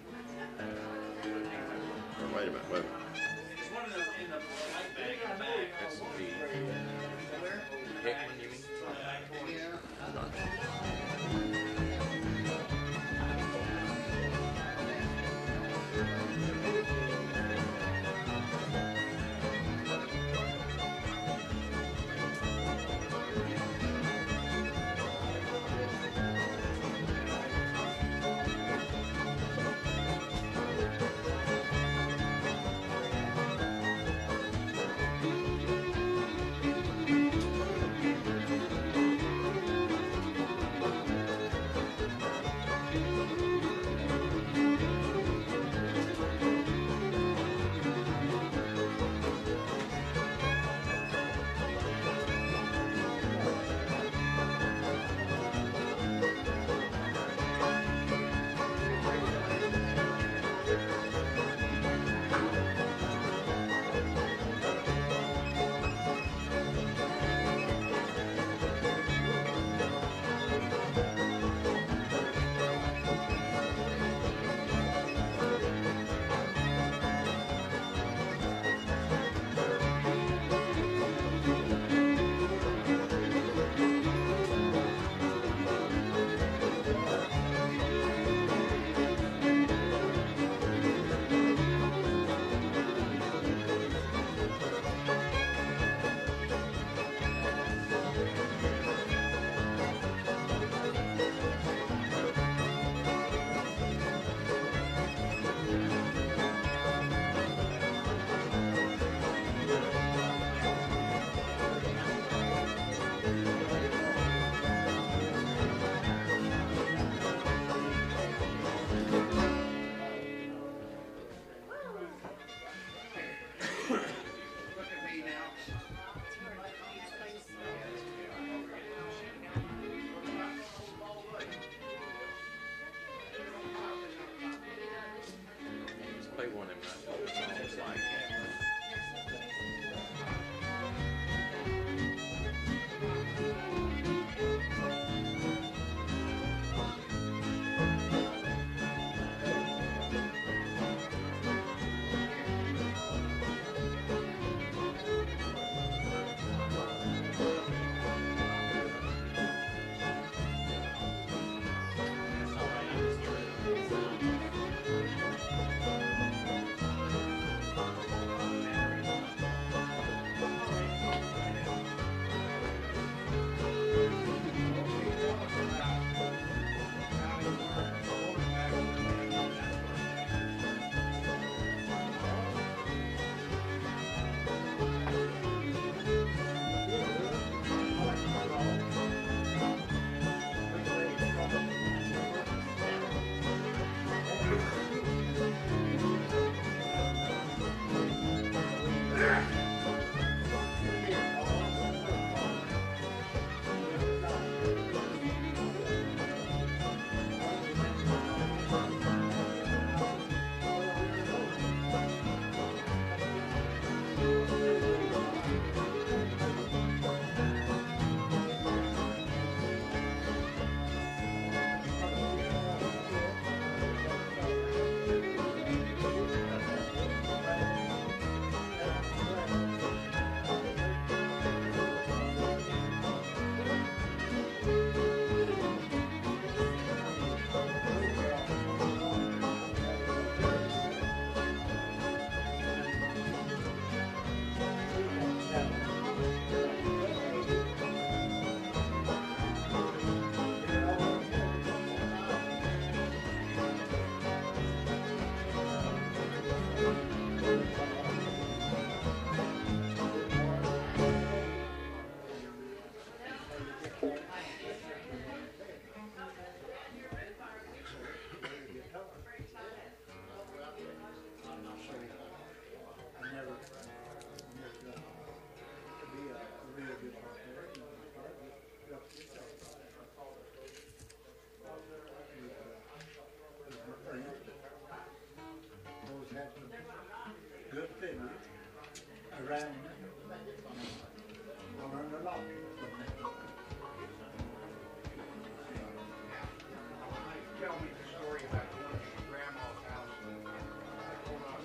Or wait a minute, wait a minute. There's one in the light bag in the back. That's the B. Hickman, you mean? Not. I learned a lot. Tell me the story about going to your grandma's house. Hold on,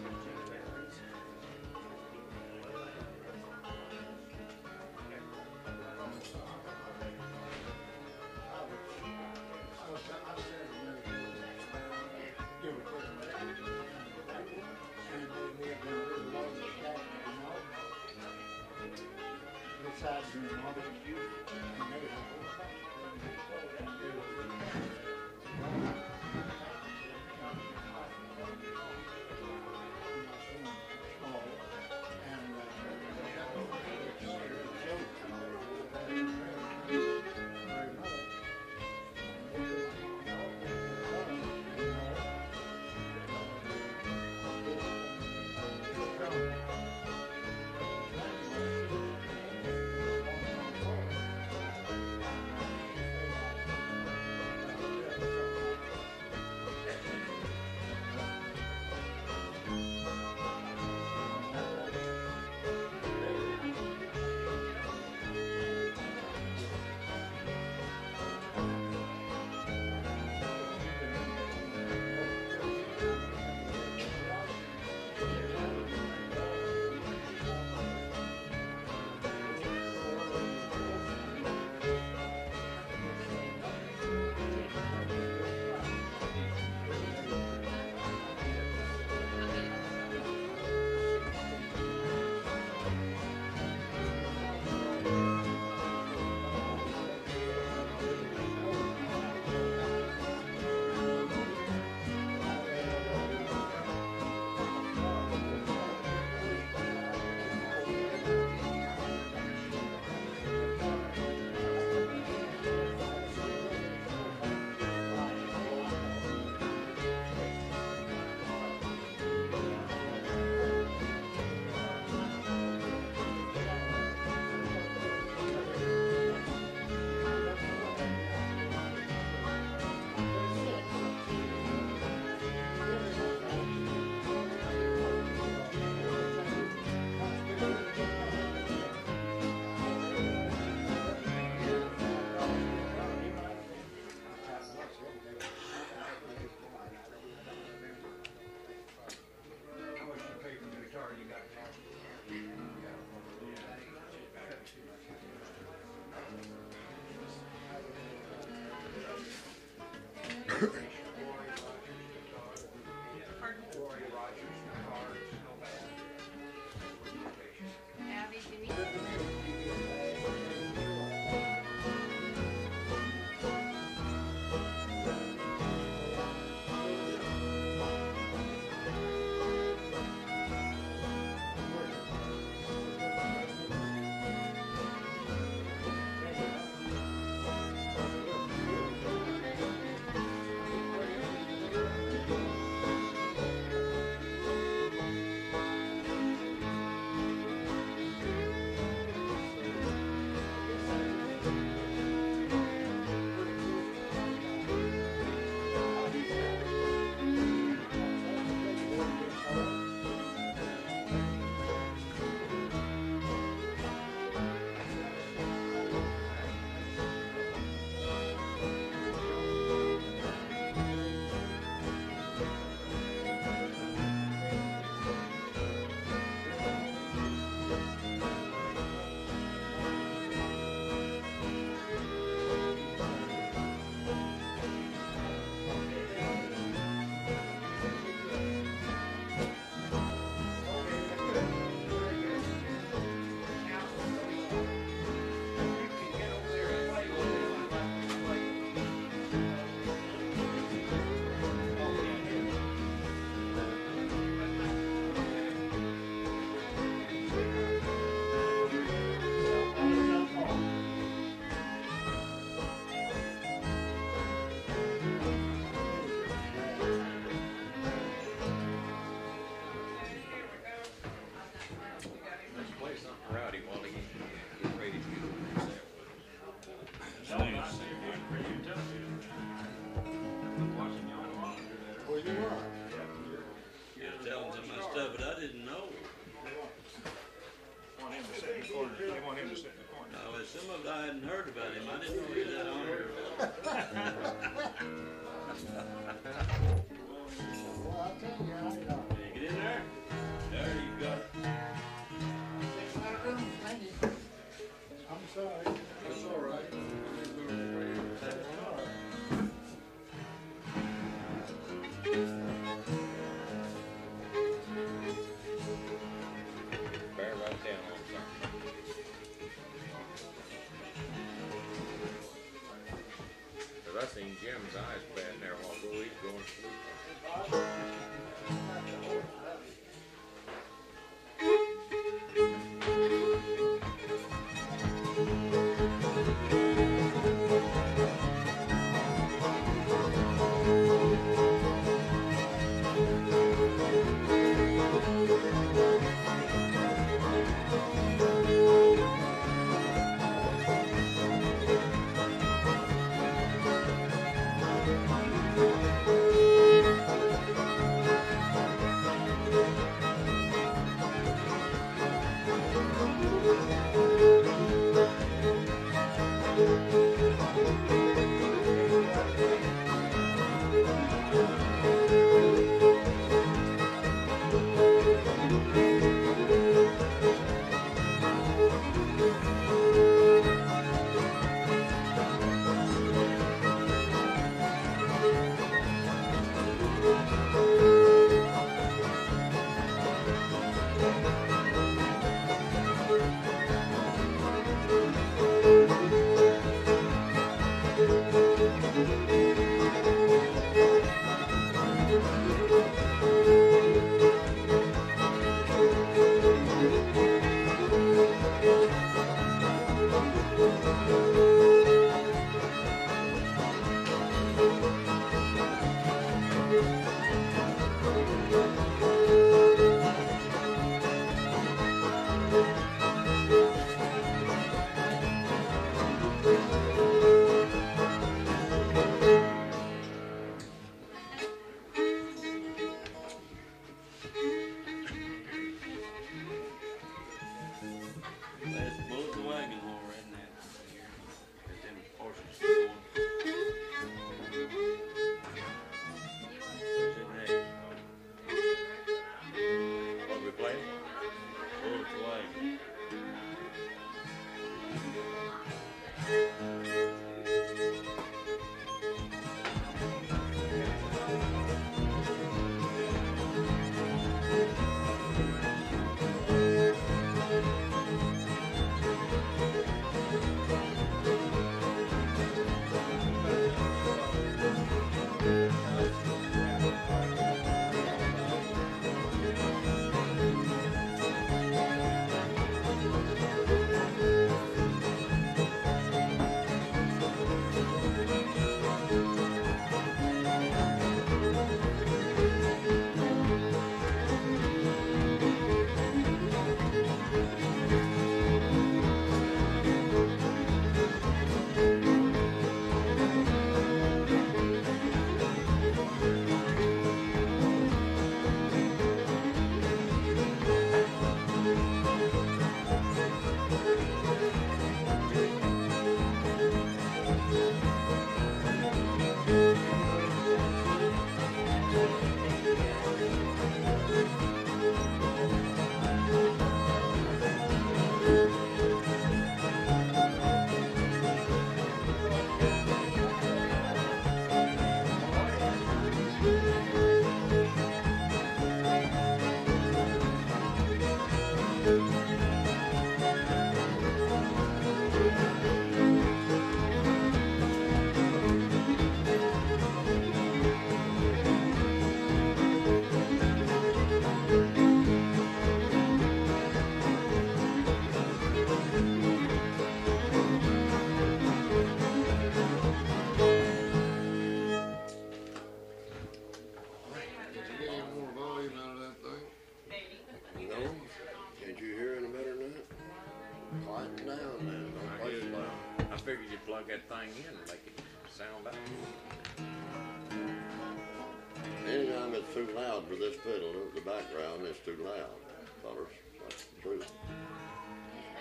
sit in the corner. They want him to sit in the corner. No, well, some of it I hadn't heard about him. I didn't know he was that honored. Well, I'll tell you, Get in there. There you go. Thank you. I'm sorry. That's all right. Bear right down on something. Cause I seen Jim's eyes bad there a while ago. He's going to sleep. Let's pull the wagon over in there. Get them horses going. Sit next. What we playing? Pull the wagon. figured you'd plug that thing in and make it sound out. Anytime it's too loud for this fiddle, the background is too loud. That's the truth.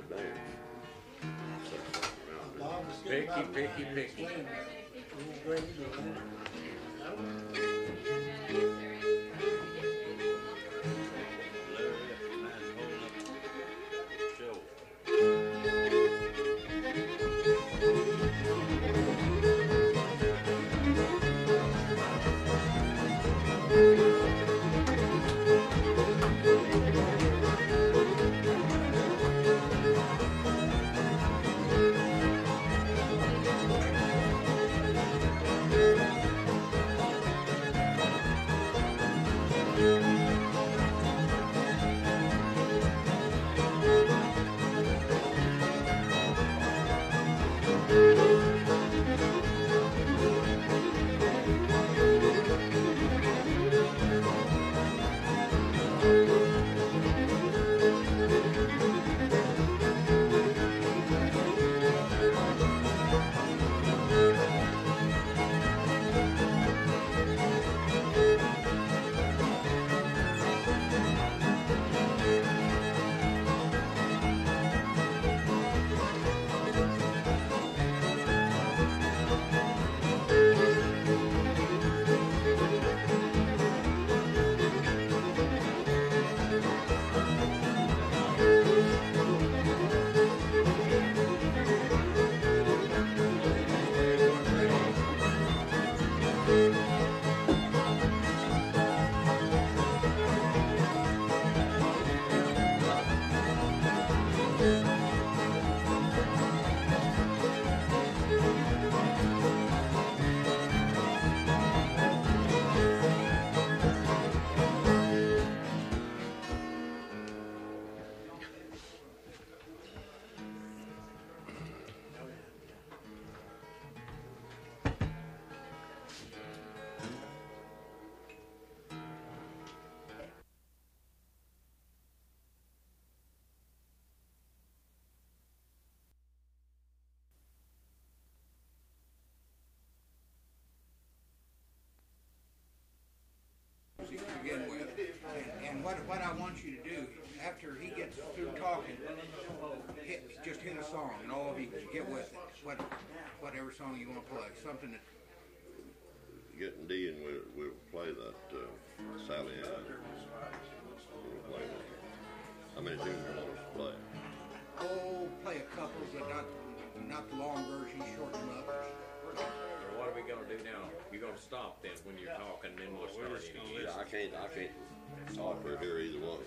to dance. Set something around it. Picky, picky, picky. To begin with, and what I want you to do after he gets through talking, just hit a song, and all of you get with it. Whatever song you want to play, something that. Getting D, and we'll play that Sally Ann. We'll play that. How many tunes you want us to play? Oh, play a couple, but not the long version. Shorten them up. Or what are we gonna do now? You're gonna stop then when you're talking, then we'll start. Yeah, I can't talk or hear either one.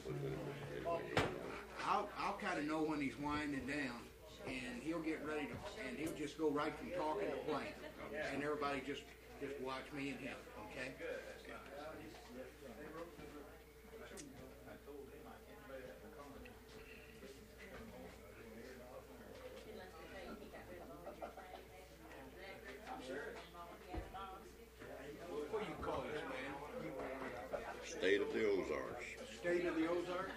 I'll kind of know when he's winding down, and he'll get ready to, and he'll just go right from talking to playing, and everybody just watch me and him, okay? What do you call this, man? State of the Ozarks. State of the Ozarks?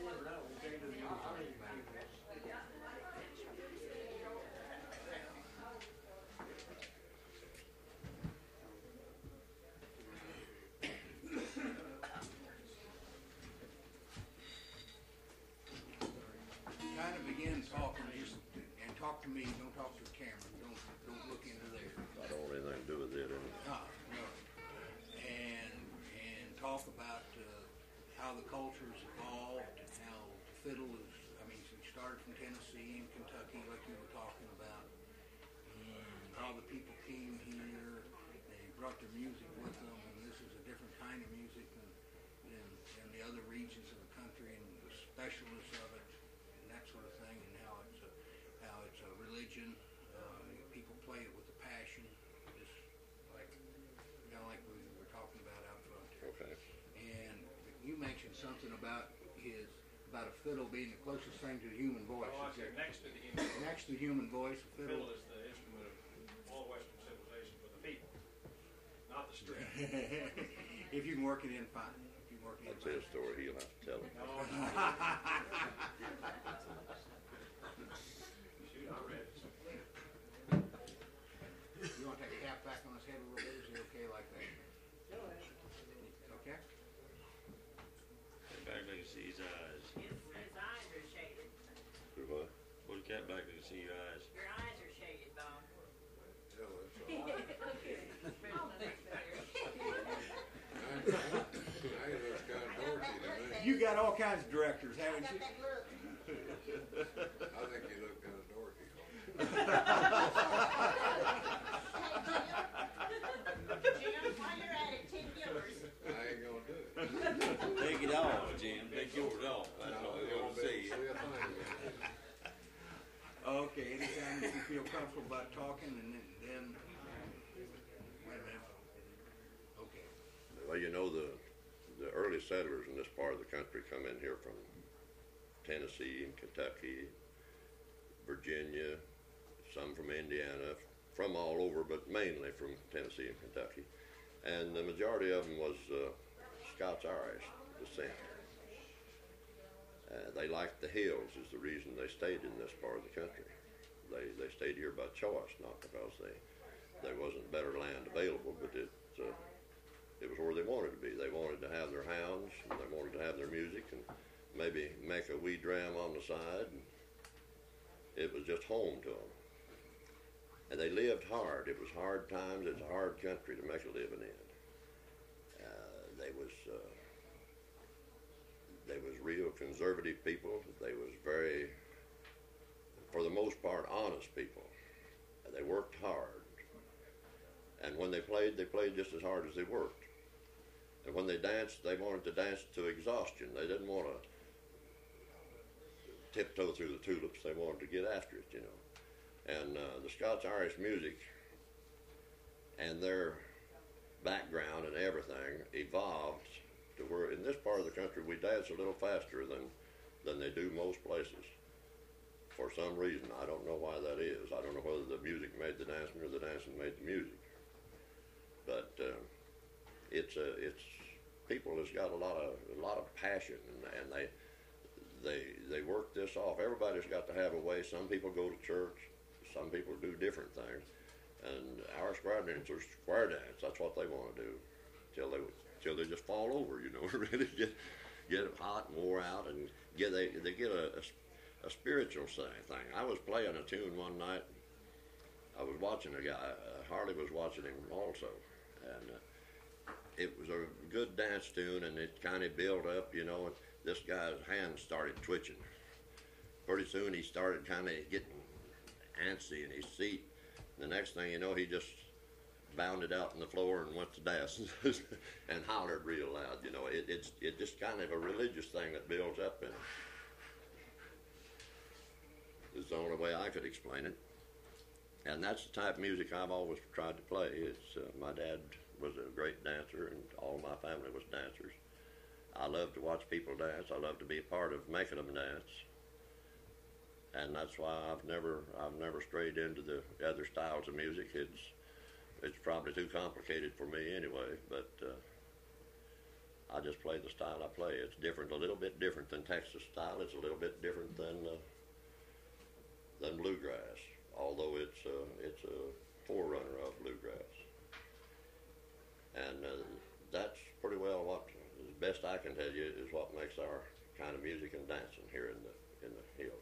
Kind of begin talking and talk to me. Don't talk to the camera. Don't look into there. I don't want anything to do with it. No. And talk about how the culture's evolved, and how fiddle is. I mean, it started from Tennessee and Kentucky, like you were talking about, and how the people came here. They brought their music with them, and this is a different kind of music than the other regions of the country, and the specialness of it, and that sort of thing, and how it's a religion. People play it with a passion, just like we were talking about out front there. Okay. And you mentioned something about a fiddle being the closest thing to the human voice. Oh, I said next to the human voice. Next to the human voice, a fiddle. Fiddle is the instrument of all Western civilization for the people, not the string. If you can work it in, fine. That's his story. He'll have to tell it. No, shoot, I read it. You want to take a cap back on his head a little bit? Is he okay like that? Okay? Back like you see his eyes. For what? You got all kinds of directors, haven't you? I think you look kind of dorky. Jim, while you're at it, take yours. I ain't gonna do it. Take it off, Jim. Take yours off. That's all I want to see. Okay, anytime that you feel comfortable about talking, and then wait a minute. Okay. Well, you know, the early settlers in this part of the country come in here from Tennessee and Kentucky, Virginia, some from Indiana, from all over, but mainly from Tennessee and Kentucky. And the majority of them was Scots-Irish descent. They liked the hills is the reason they stayed in this part of the country. They stayed here by choice, not because there wasn't better land available, but it was where they wanted to be. They wanted to have their hounds, and they wanted to have their music, and maybe make a wee dram on the side. And it was just home to them. And they lived hard. It was hard times. It's a hard country to make a living in. They was real conservative people. They was very, for the most part, honest people. They worked hard. And when they played just as hard as they worked. And when they danced, they wanted to dance to exhaustion. They didn't want to tiptoe through the tulips. They wanted to get after it, you know. And the Scots-Irish music and their background and everything evolved to where in this part of the country we dance a little faster than they do most places. For some reason, I don't know why that is. I don't know whether the music made the dancing or the dancing made the music. But it's people that's got a lot of passion, and they work this off. Everybody's got to have a way. Some people go to church. Some people do different things. And our square dancers square dance. That's what they want to do till they just fall over, you know, really get hot and wore out, and they get a spiritual thing. I was playing a tune one night. I was watching a guy. Harley was watching him also, and it was a good dance tune, and it kind of built up, you know. And this guy's hands started twitching. Pretty soon he started kind of getting antsy in his seat. The next thing you know, he just bounded out on the floor and went to dance and hollered real loud. You know, it's just kind of a religious thing that builds up in him. It's the only way I could explain it. And that's the type of music I've always tried to play. My dad was a great dancer, and all my family was dancers. I love to watch people dance. I love to be a part of making them dance. And that's why I've never strayed into the other styles of music. It's probably too complicated for me anyway, but I just play the style I play. It's different, a little bit different than Texas style. It's a little bit different than bluegrass, although it's a forerunner of bluegrass. And that's pretty well what, as best I can tell you, is what makes our kind of music and dancing here in the hills.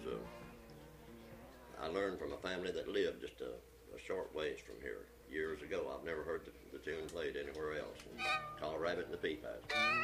I learned from a family that lived just a short ways from here years ago. I've never heard the tune played anywhere else. Called Rabbit and the Peacock.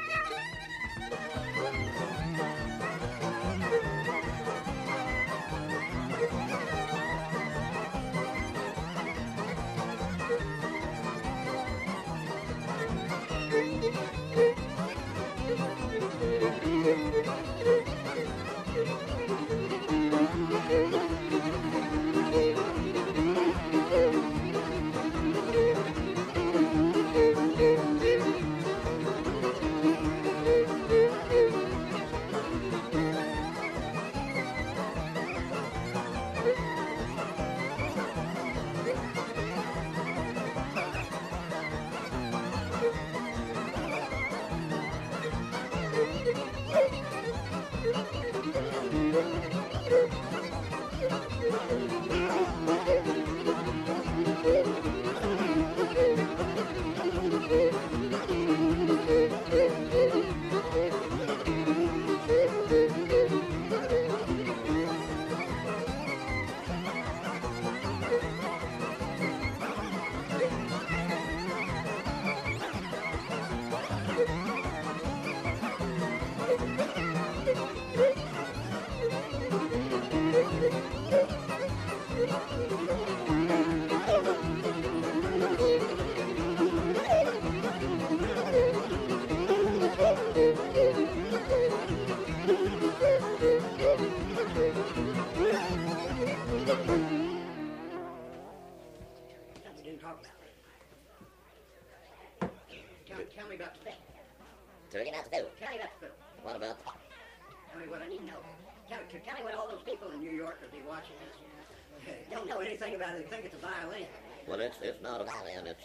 Tell me about the fiddle. Tell me about the fiddle. Tell me about the fiddle. What about that? Tell me what I need to know. Tell me what all those people in New York will be watching this. Don't know anything about it. They think it's a violin. Well, it's not a violin. It's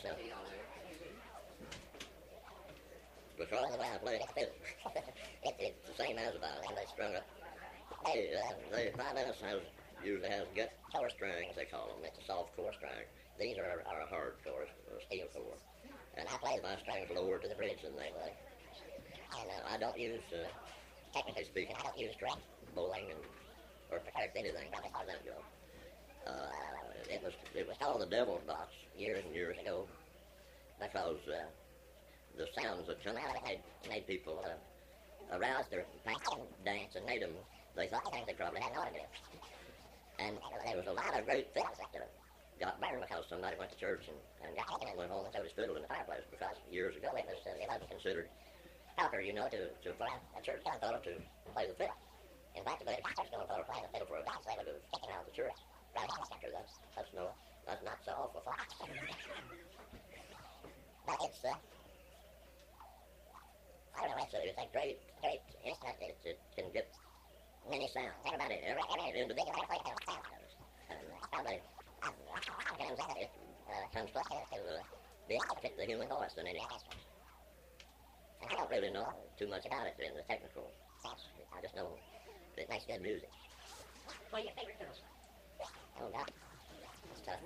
because the way I play the fiddle. It's the same as a violin. They strung up. The violinist usually has gut core strings, they call them. It's a soft core string. These are hard cores, steel core. And I play my strings lower to the bridge than they play. And I don't use, technically speaking, I don't use strap bowling or protect anything. That's how that goes. It was called the Devil's Box years and years ago because the sounds that come out of it made people arouse their passion, dance, and made them. They thought they probably had no idea. And there was a lot of great fiddles that got burned because somebody went to church and got it and went home and showed his fiddle in the fireplace because years ago it wasn't considered proper, to play a church kind of fellow to play the fiddle. In fact, if a church going fellow playing the fiddle for a dance, they would have taken out of the church. Right after that's not so awful far. But it's I don't know, it's a great instrument. It can get many sounds. Every individual plays sounds. Somebody comes close to be able to fit the human voice than any other. And I don't really know too much about it in the technical sense. I just know that it makes good music. What are your favorite fiddles? Oh, God. It's tough.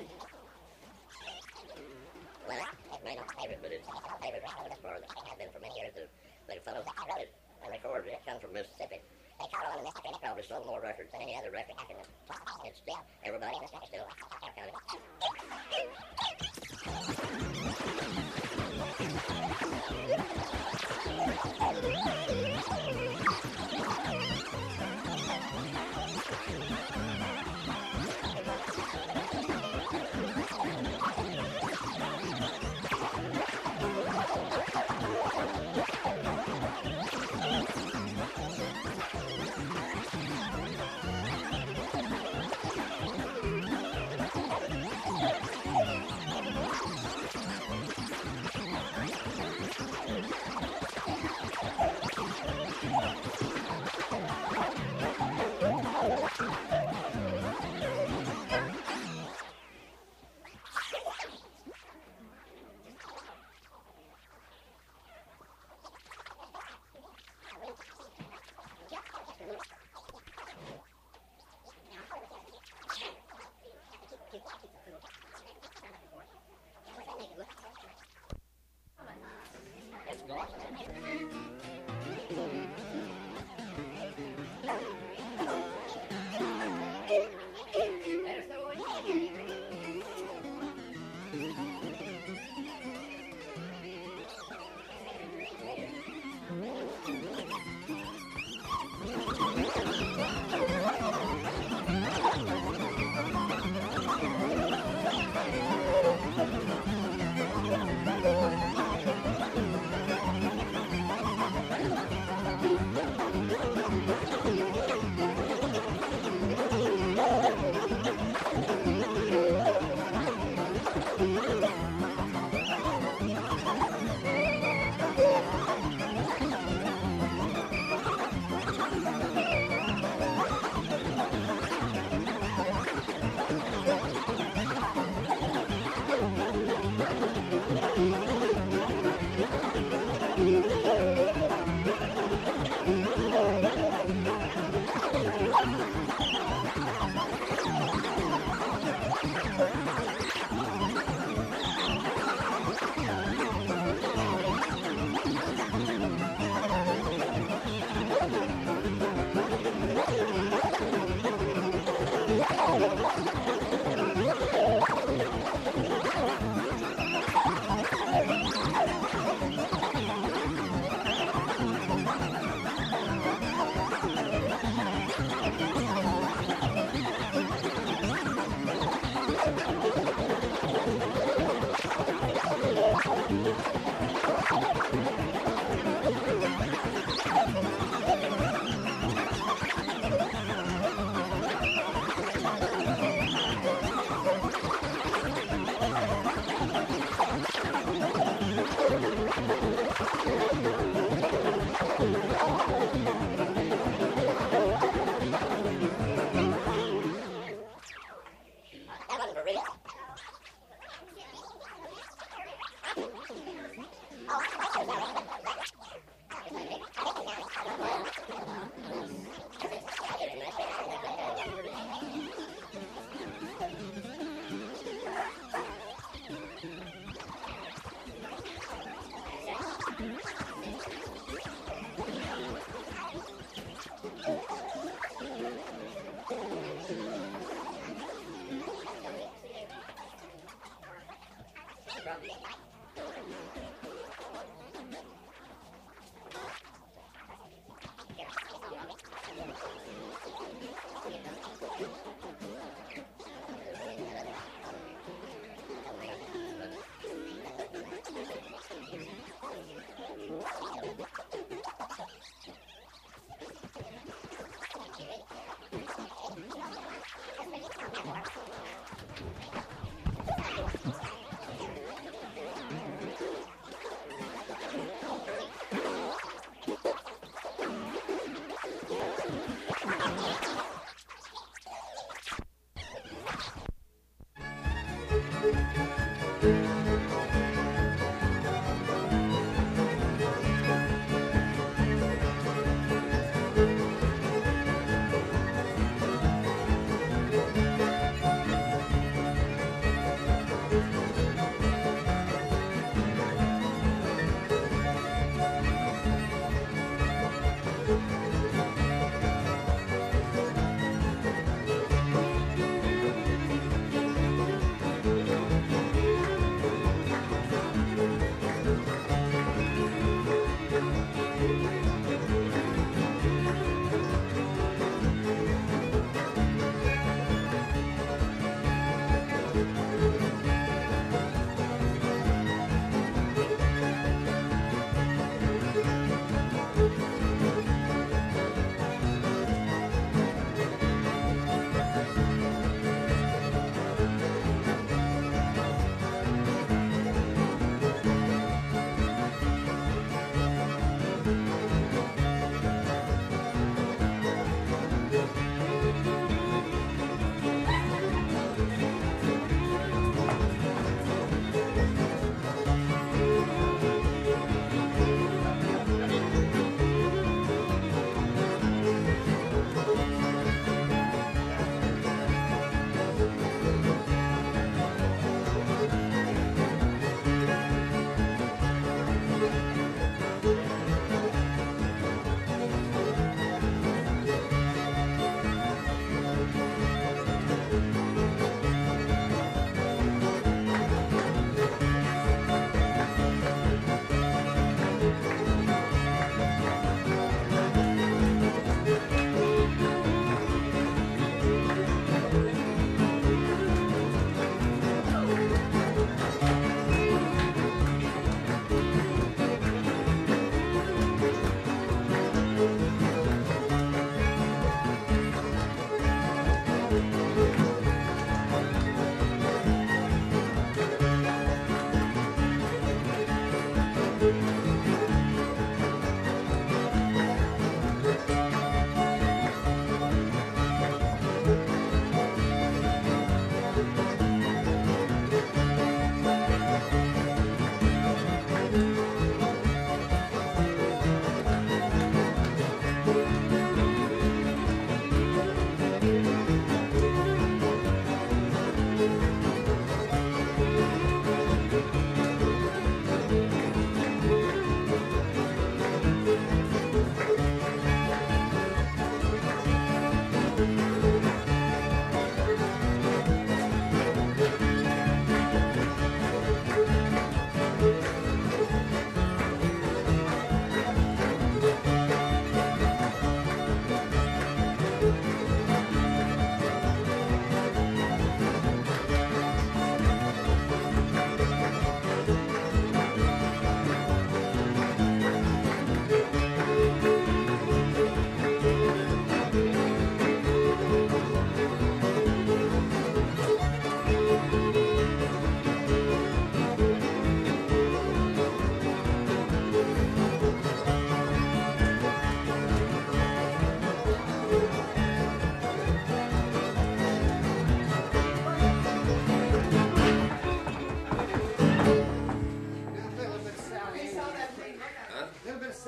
Well, it may not be favorite, but it's my favorite right as far as it has been for many years. The fellows that wrote it and recorded it come from Mississippi. They caught on in Mississippi, they probably sold more records than any other record. It's still, everybody in this country still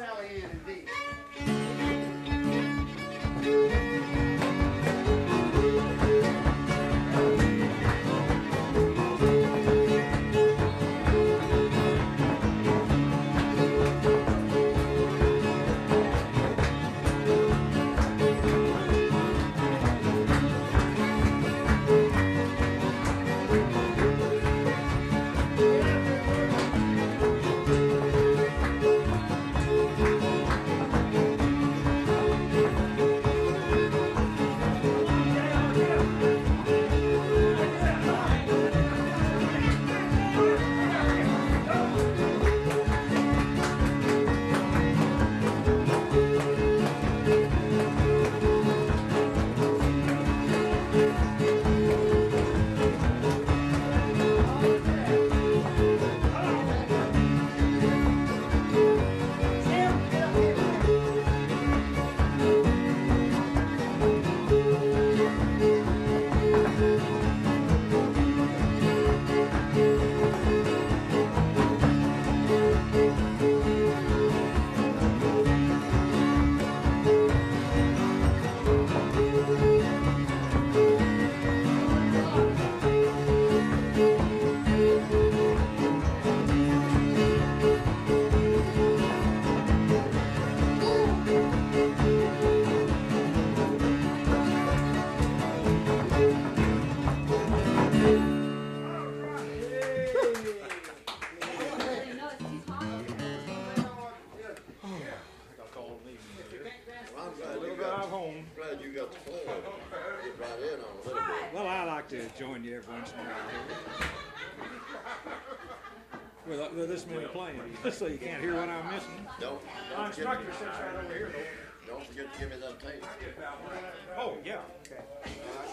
Sally Ann and Dee. Join you every once in a while here. With this many playing, so you can't hear what I'm missing. Don't My instructor sits right over here, though. Don't forget to give me that tape. Oh, yeah. Okay.